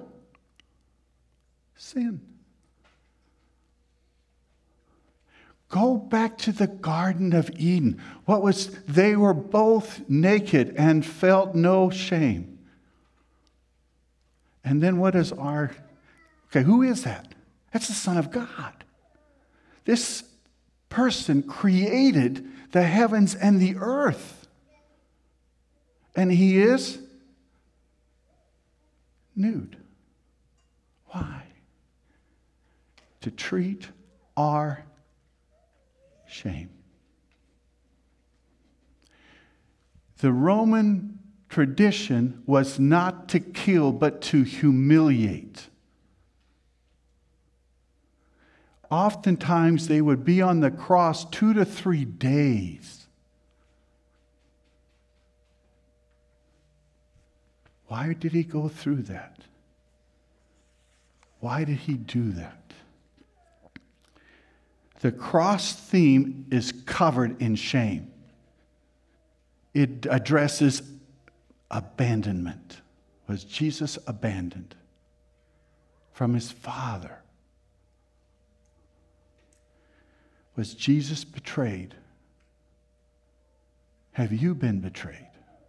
sin. Go back to the Garden of Eden. They were both naked and felt no shame. And then what is who is that? That's the Son of God. This person created the heavens and the earth. And He is nude. Why? To treat our shame. The Roman tradition was not to kill, but to humiliate. Oftentimes, they would be on the cross 2 to 3 days. Why did he go through that? Why did he do that? The cross theme is covered in shame. It addresses abandonment. Was Jesus abandoned from his Father? Was Jesus betrayed? Have you been betrayed?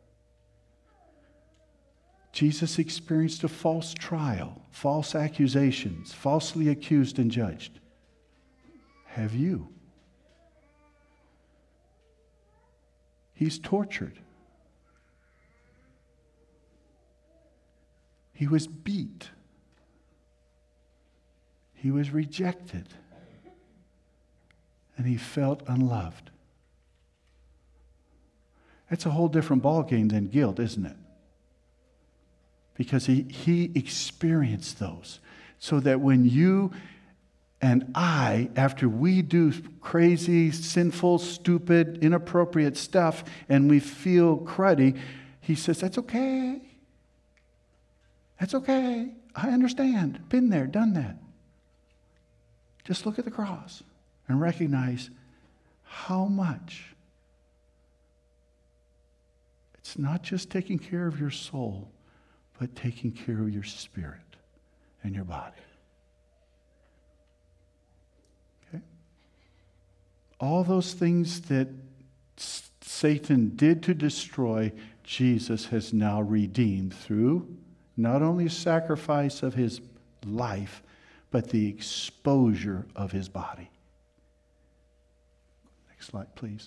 Jesus experienced a false trial, false accusations, falsely accused and judged. Have you? He's tortured. He was beat. He was rejected. And he felt unloved. That's a whole different ballgame than guilt, isn't it? Because he experienced those. So that when you and I, after we do crazy, sinful, stupid, inappropriate stuff, and we feel cruddy, he says, that's okay. That's okay. I understand. Been there, done that. Just look at the cross and recognize how much it's not just taking care of your soul, but taking care of your spirit and your body. Okay? All those things that Satan did to destroy, Jesus has now redeemed through not only sacrifice of his life, but the exposure of his body. Next slide, please.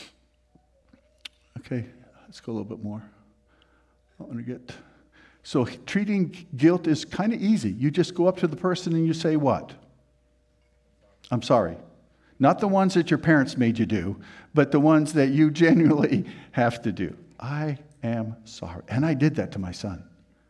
Okay, let's go a little bit more. I want to get... So treating guilt is kind of easy. You just go up to the person and you say what? I'm sorry. Not the ones that your parents made you do, but the ones that you genuinely have to do. I am sorry. And I did that to my son.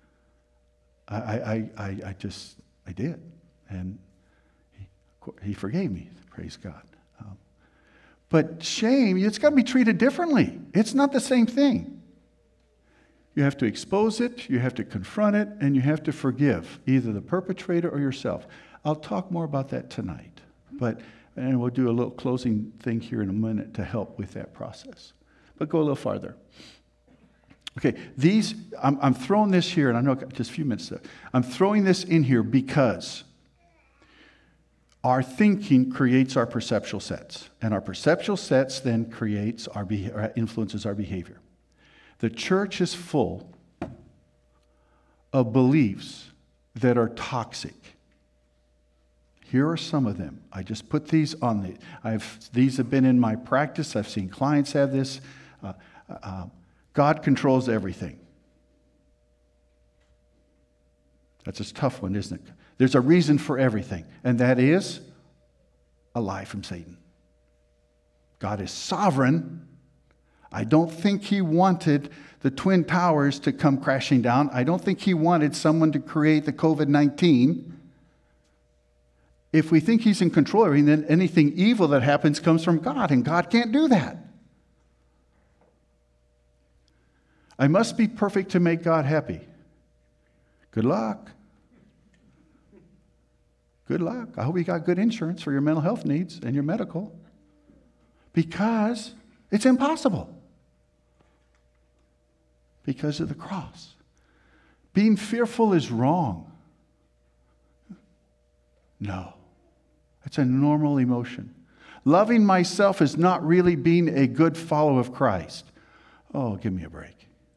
I did. And he forgave me, praise God. But shame, it's got to be treated differently. It's not the same thing. You have to expose it, you have to confront it, and you have to forgive either the perpetrator or yourself. I'll talk more about that tonight. And we'll do a little closing thing here in a minute to help with that process. But go a little farther. Okay, I'm throwing this here, and I know I've got just a few minutes left. I'm throwing this in here because our thinking creates our perceptual sets, and our perceptual sets then influences our behavior. The church is full of beliefs that are toxic. Here are some of them. I just put these on these have been in my practice. I've seen clients have this. God controls everything. That's a tough one, isn't it? There's a reason for everything, and that is a lie from Satan. God is sovereign. I don't think he wanted the Twin Towers to come crashing down. I don't think he wanted someone to create the COVID-19. If we think he's in control of everything, then anything evil that happens comes from God, and God can't do that. I must be perfect to make God happy. Good luck. Good luck. I hope you got good insurance for your mental health needs and your medical. Because it's impossible. Because of the cross. Being fearful is wrong. No. It's a normal emotion. Loving myself is not really being a good follower of Christ. Oh, give me a break.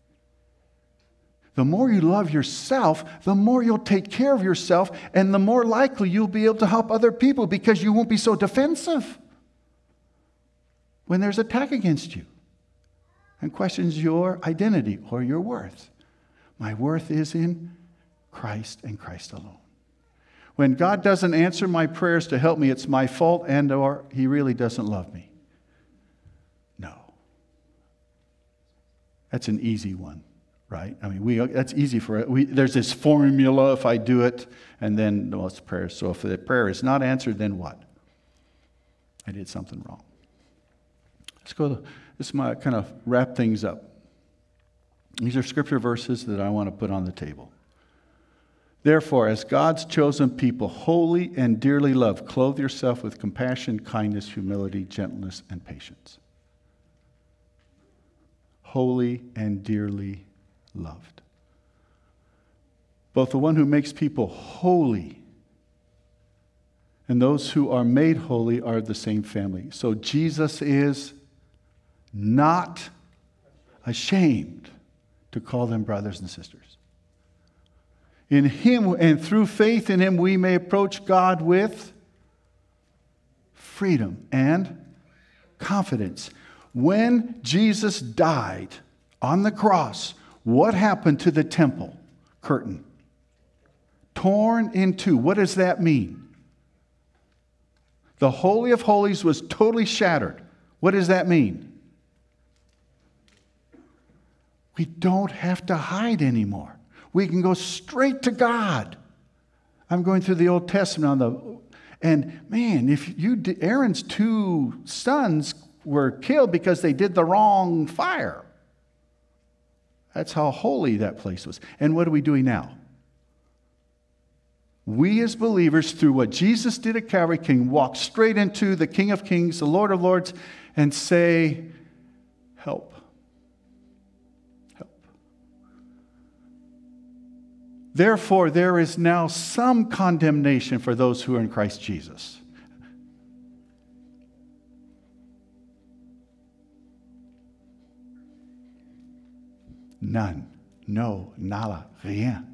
The more you love yourself, the more you'll take care of yourself, and the more likely you'll be able to help other people because you won't be so defensive when there's attack against you and questions your identity or your worth. My worth is in Christ and Christ alone. When God doesn't answer my prayers to help me, it's my fault and or he really doesn't love me. No. That's an easy one, right? I mean, that's easy for it. There's this formula, if I do it, and then, well, it's prayer. So if the prayer is not answered, then what? I did something wrong. Let's go. This might kind of wrap things up. These are scripture verses that I want to put on the table. Therefore, as God's chosen people, holy and dearly loved, clothe yourself with compassion, kindness, humility, gentleness, and patience. Holy and dearly loved. Both the one who makes people holy and those who are made holy are the same family. So Jesus is not ashamed to call them brothers and sisters. In him and through faith in him, we may approach God with freedom and confidence. When Jesus died on the cross, what happened to the temple curtain? Torn in two. What does that mean? The Holy of Holies was totally shattered. What does that mean? We don't have to hide anymore. We can go straight to God. I'm going through the Old Testament and man, Aaron's 2 sons were killed because they did the wrong fire. That's how holy that place was. And what are we doing now? We as believers, through what Jesus did at Calvary, can walk straight into the King of Kings, the Lord of Lords, and say, help. Therefore, there is now some condemnation for those who are in Christ Jesus. None. No. Nada. Rien.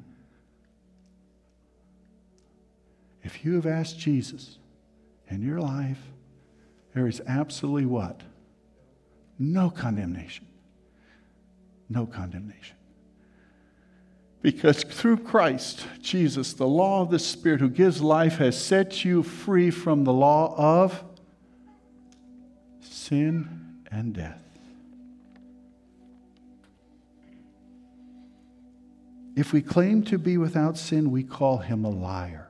If you have asked Jesus in your life, there is absolutely what? No condemnation. No condemnation. Because through Christ Jesus, the law of the Spirit who gives life has set you free from the law of sin and death. If we claim to be without sin, we call him a liar.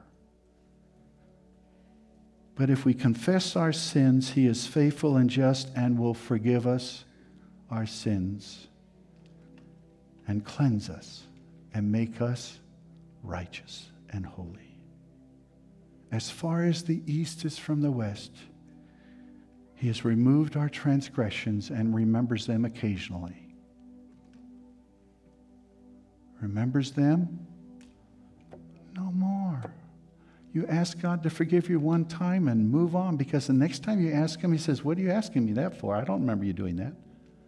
But if we confess our sins, he is faithful and just and will forgive us our sins and cleanse us and make us righteous and holy. As far as the east is from the west, he has removed our transgressions and remembers them occasionally. Remembers them no more. You ask God to forgive you one time and move on, because the next time you ask him, he says, what are you asking me that for? I don't remember you doing that.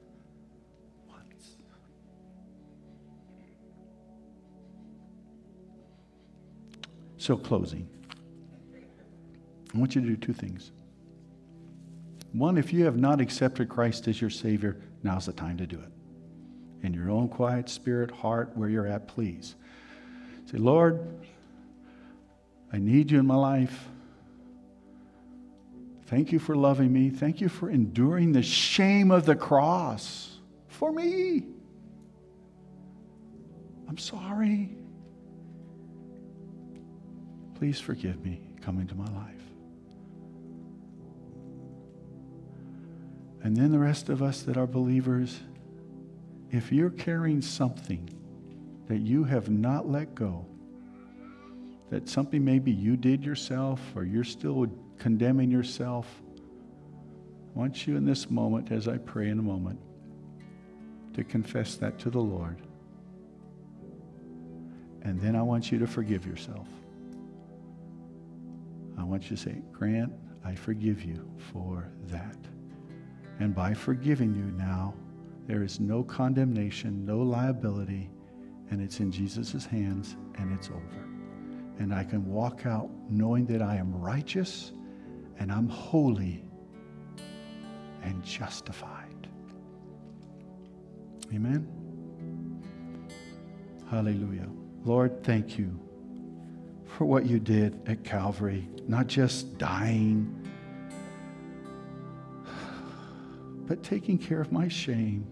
So closing, I want you to do 2 things. One, if you have not accepted Christ as your Savior, now's the time to do it. In your own quiet spirit, heart, where you're at, please. Say, Lord, I need you in my life. Thank you for loving me. Thank you for enduring the shame of the cross for me. I'm sorry. Please forgive me. Come into my life. And then the rest of us that are believers, if you're carrying something that you have not let go, that something maybe you did yourself or you're still condemning yourself, I want you in this moment, as I pray in a moment, to confess that to the Lord. And then I want you to forgive yourself. I want you to say, Grant, I forgive you for that. And by forgiving you now, there is no condemnation, no liability, and it's in Jesus' hands, and it's over. And I can walk out knowing that I am righteous, and I'm holy, and justified. Amen? Hallelujah. Lord, thank you for what you did at Calvary, not just dying, but taking care of my shame.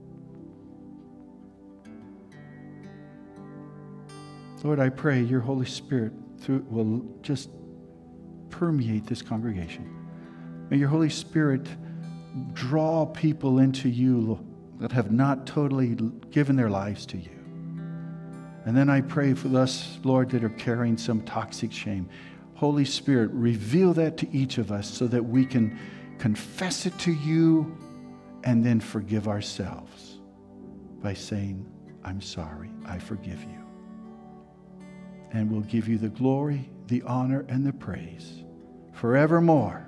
Lord, I pray your Holy Spirit will just permeate this congregation. May your Holy Spirit draw people into you that have not totally given their lives to you. And then I pray for us, Lord, that are carrying some toxic shame. Holy Spirit, reveal that to each of us so that we can confess it to you and then forgive ourselves by saying, I'm sorry, I forgive you. And we'll give you the glory, the honor, and the praise forevermore.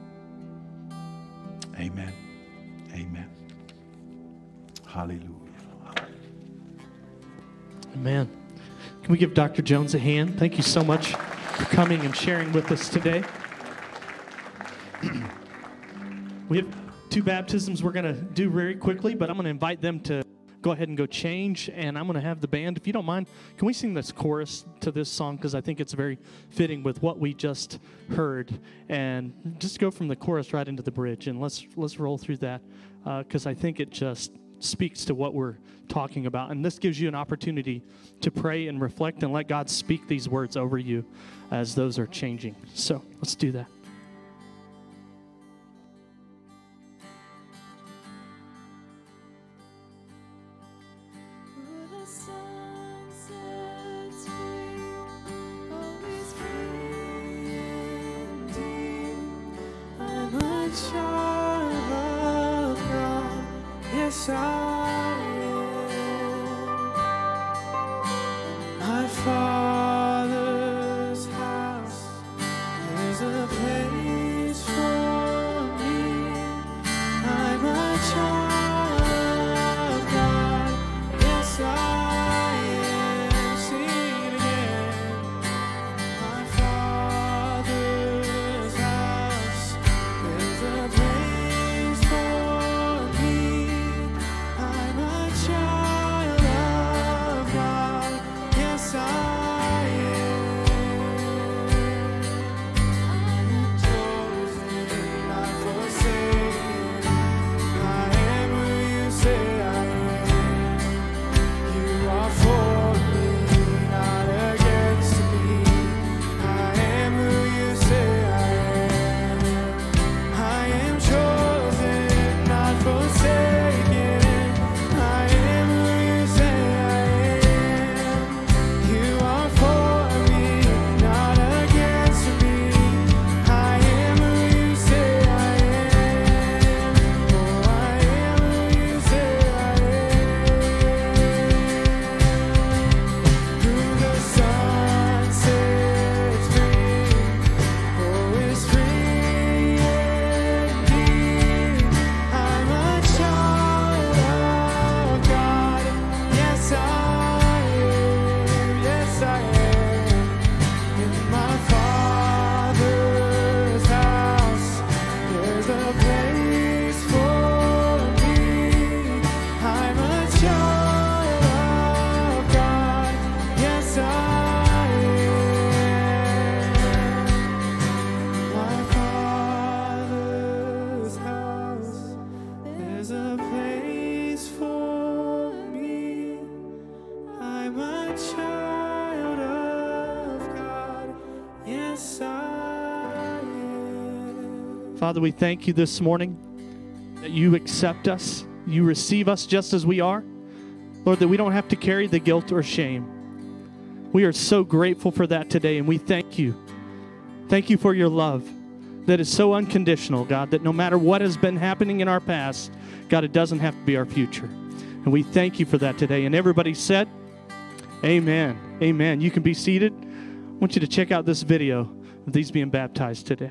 Amen. Amen. Hallelujah. Amen. Can we give Dr. Jones a hand? Thank you so much for coming and sharing with us today. We have 2 baptisms we're going to do very quickly, but I'm going to invite them to go ahead and go change, and I'm going to have the band. If you don't mind, can we sing this chorus to this song? Because I think it's very fitting with what we just heard. And just go from the chorus right into the bridge, and let's roll through that, because I think it just speaks to what we're talking about. And this gives you an opportunity to pray and reflect and let God speak these words over you as those are changing. So let's do that. Yes, I am. My Father's house is a place for me. I'm a child of God. Yes, I am. Sing it again. My Father's house is a place for me. I'm a child of God. Yes, I am. I'm chosen, not forsaken. I am who you say I am. You are for me, not against me. I am who you say I am. I am chosen, not forsaken. I am who you say I am. You are for me, not against me. I am who you say I am. Oh, I am who you say I am. Who the sun sets free, oh, is free indeed. I'm a child of God. Yes, I am. Yes, I am. In my Father's house, there's a place for me. I'm a child of God. Yes, I am. My Father's house, there's a place for me. I'm a child of God. Yes, I am. Father, we thank you this morning that you accept us, you receive us just as we are. Lord, that we don't have to carry the guilt or shame. We are so grateful for that today, and we thank you. Thank you for your love that is so unconditional, God, that no matter what has been happening in our past, God, it doesn't have to be our future. And we thank you for that today. And everybody said, amen. Amen. You can be seated. I want you to check out this video of these being baptized today.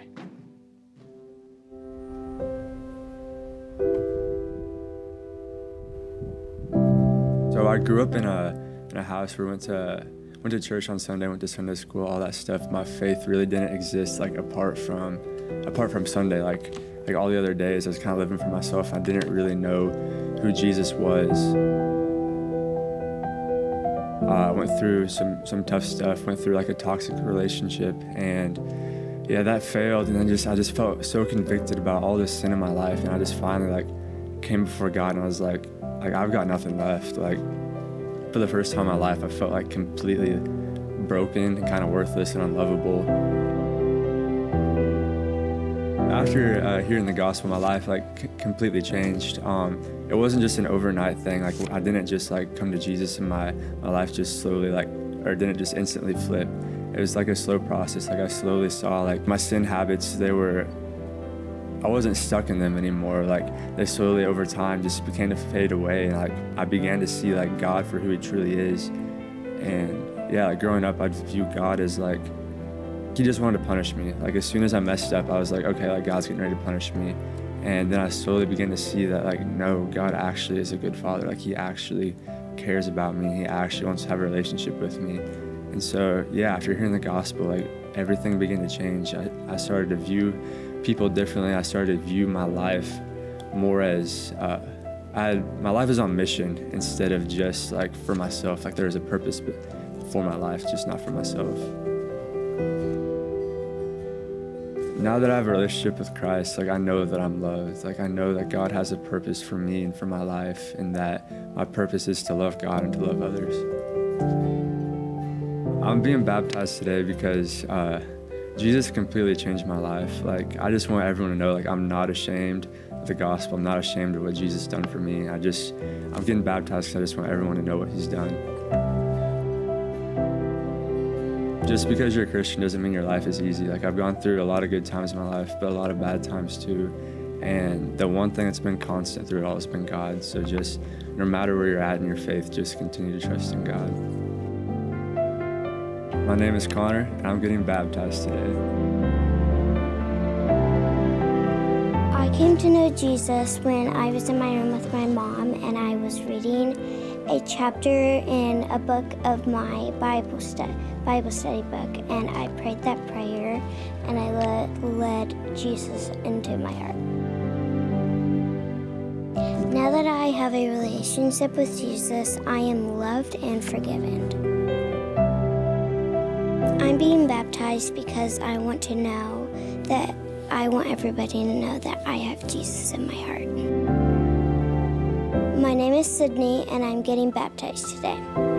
So I grew up in a house where we went to church on Sunday, went to Sunday school, all that stuff. My faith really didn't exist like apart from Sunday. Like all the other days, I was kind of living for myself. I didn't really know who Jesus was. went through some tough stuff, went through like a toxic relationship, and yeah, that failed. And then I just felt so convicted about all this sin in my life, and I just finally like came before God, and I was like I've got nothing left. Like for the first time in my life, I felt like completely broken and kind of worthless and unlovable. After hearing the gospel, my life like completely changed. It wasn't just an overnight thing. Like I didn't just like come to Jesus and my life just slowly or didn't just instantly flip. It was like a slow process. Like I slowly saw like my sin habits, I wasn't stuck in them anymore. Like they slowly over time just began to fade away, and like I began to see like God for who he truly is. And yeah, like growing up, I'd view God as like, he just wanted to punish me. Like as soon as I messed up, I was like, okay, like God's getting ready to punish me. And then I slowly began to see that like, no, God actually is a good father. Like he actually cares about me. He actually wants to have a relationship with me. And so, yeah, after hearing the gospel, like everything began to change. I started to view people differently. I started to view my life more as, my life is on mission instead of just like for myself. Like there is a purpose for my life, just not for myself. Now that I have a relationship with Christ, like I know that I'm loved. Like I know that God has a purpose for me and for my life, and that my purpose is to love God and to love others. I'm being baptized today because Jesus completely changed my life. Like I just want everyone to know, like I'm not ashamed of the gospel. I'm not ashamed of what Jesus has done for me. I'm getting baptized because I just want everyone to know what he's done. Just because you're a Christian doesn't mean your life is easy. Like I've gone through a lot of good times in my life, but a lot of bad times too. And the one thing that's been constant through it all has been God. So just no matter where you're at in your faith, just continue to trust in God. My name is Connor, and I'm getting baptized today. I came to know Jesus when I was in my room with my mom, and I was reading a chapter in a book of my Bible study book, and I prayed that prayer, and I led Jesus into my heart. Now that I have a relationship with Jesus, I am loved and forgiven. I'm being baptized because I want everybody to know that I have Jesus in my heart. My name is Sydney, and I'm getting baptized today.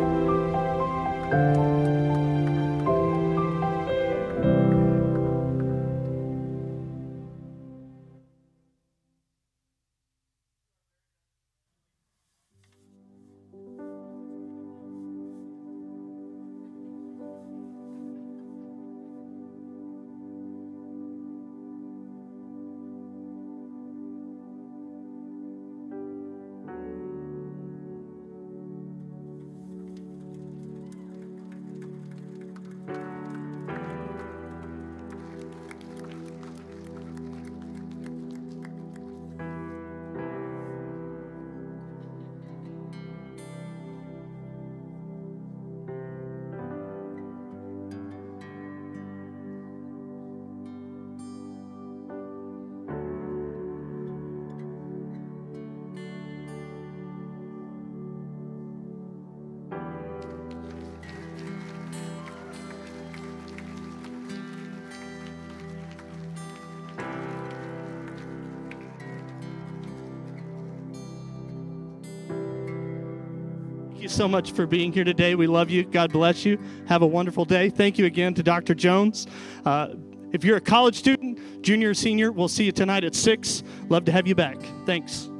Thank you so much for being here today. We love you. God bless you. Have a wonderful day. Thank you again to Dr. Jones. If you're a college student, junior or senior, we'll see you tonight at 6. Love to have you back. Thanks.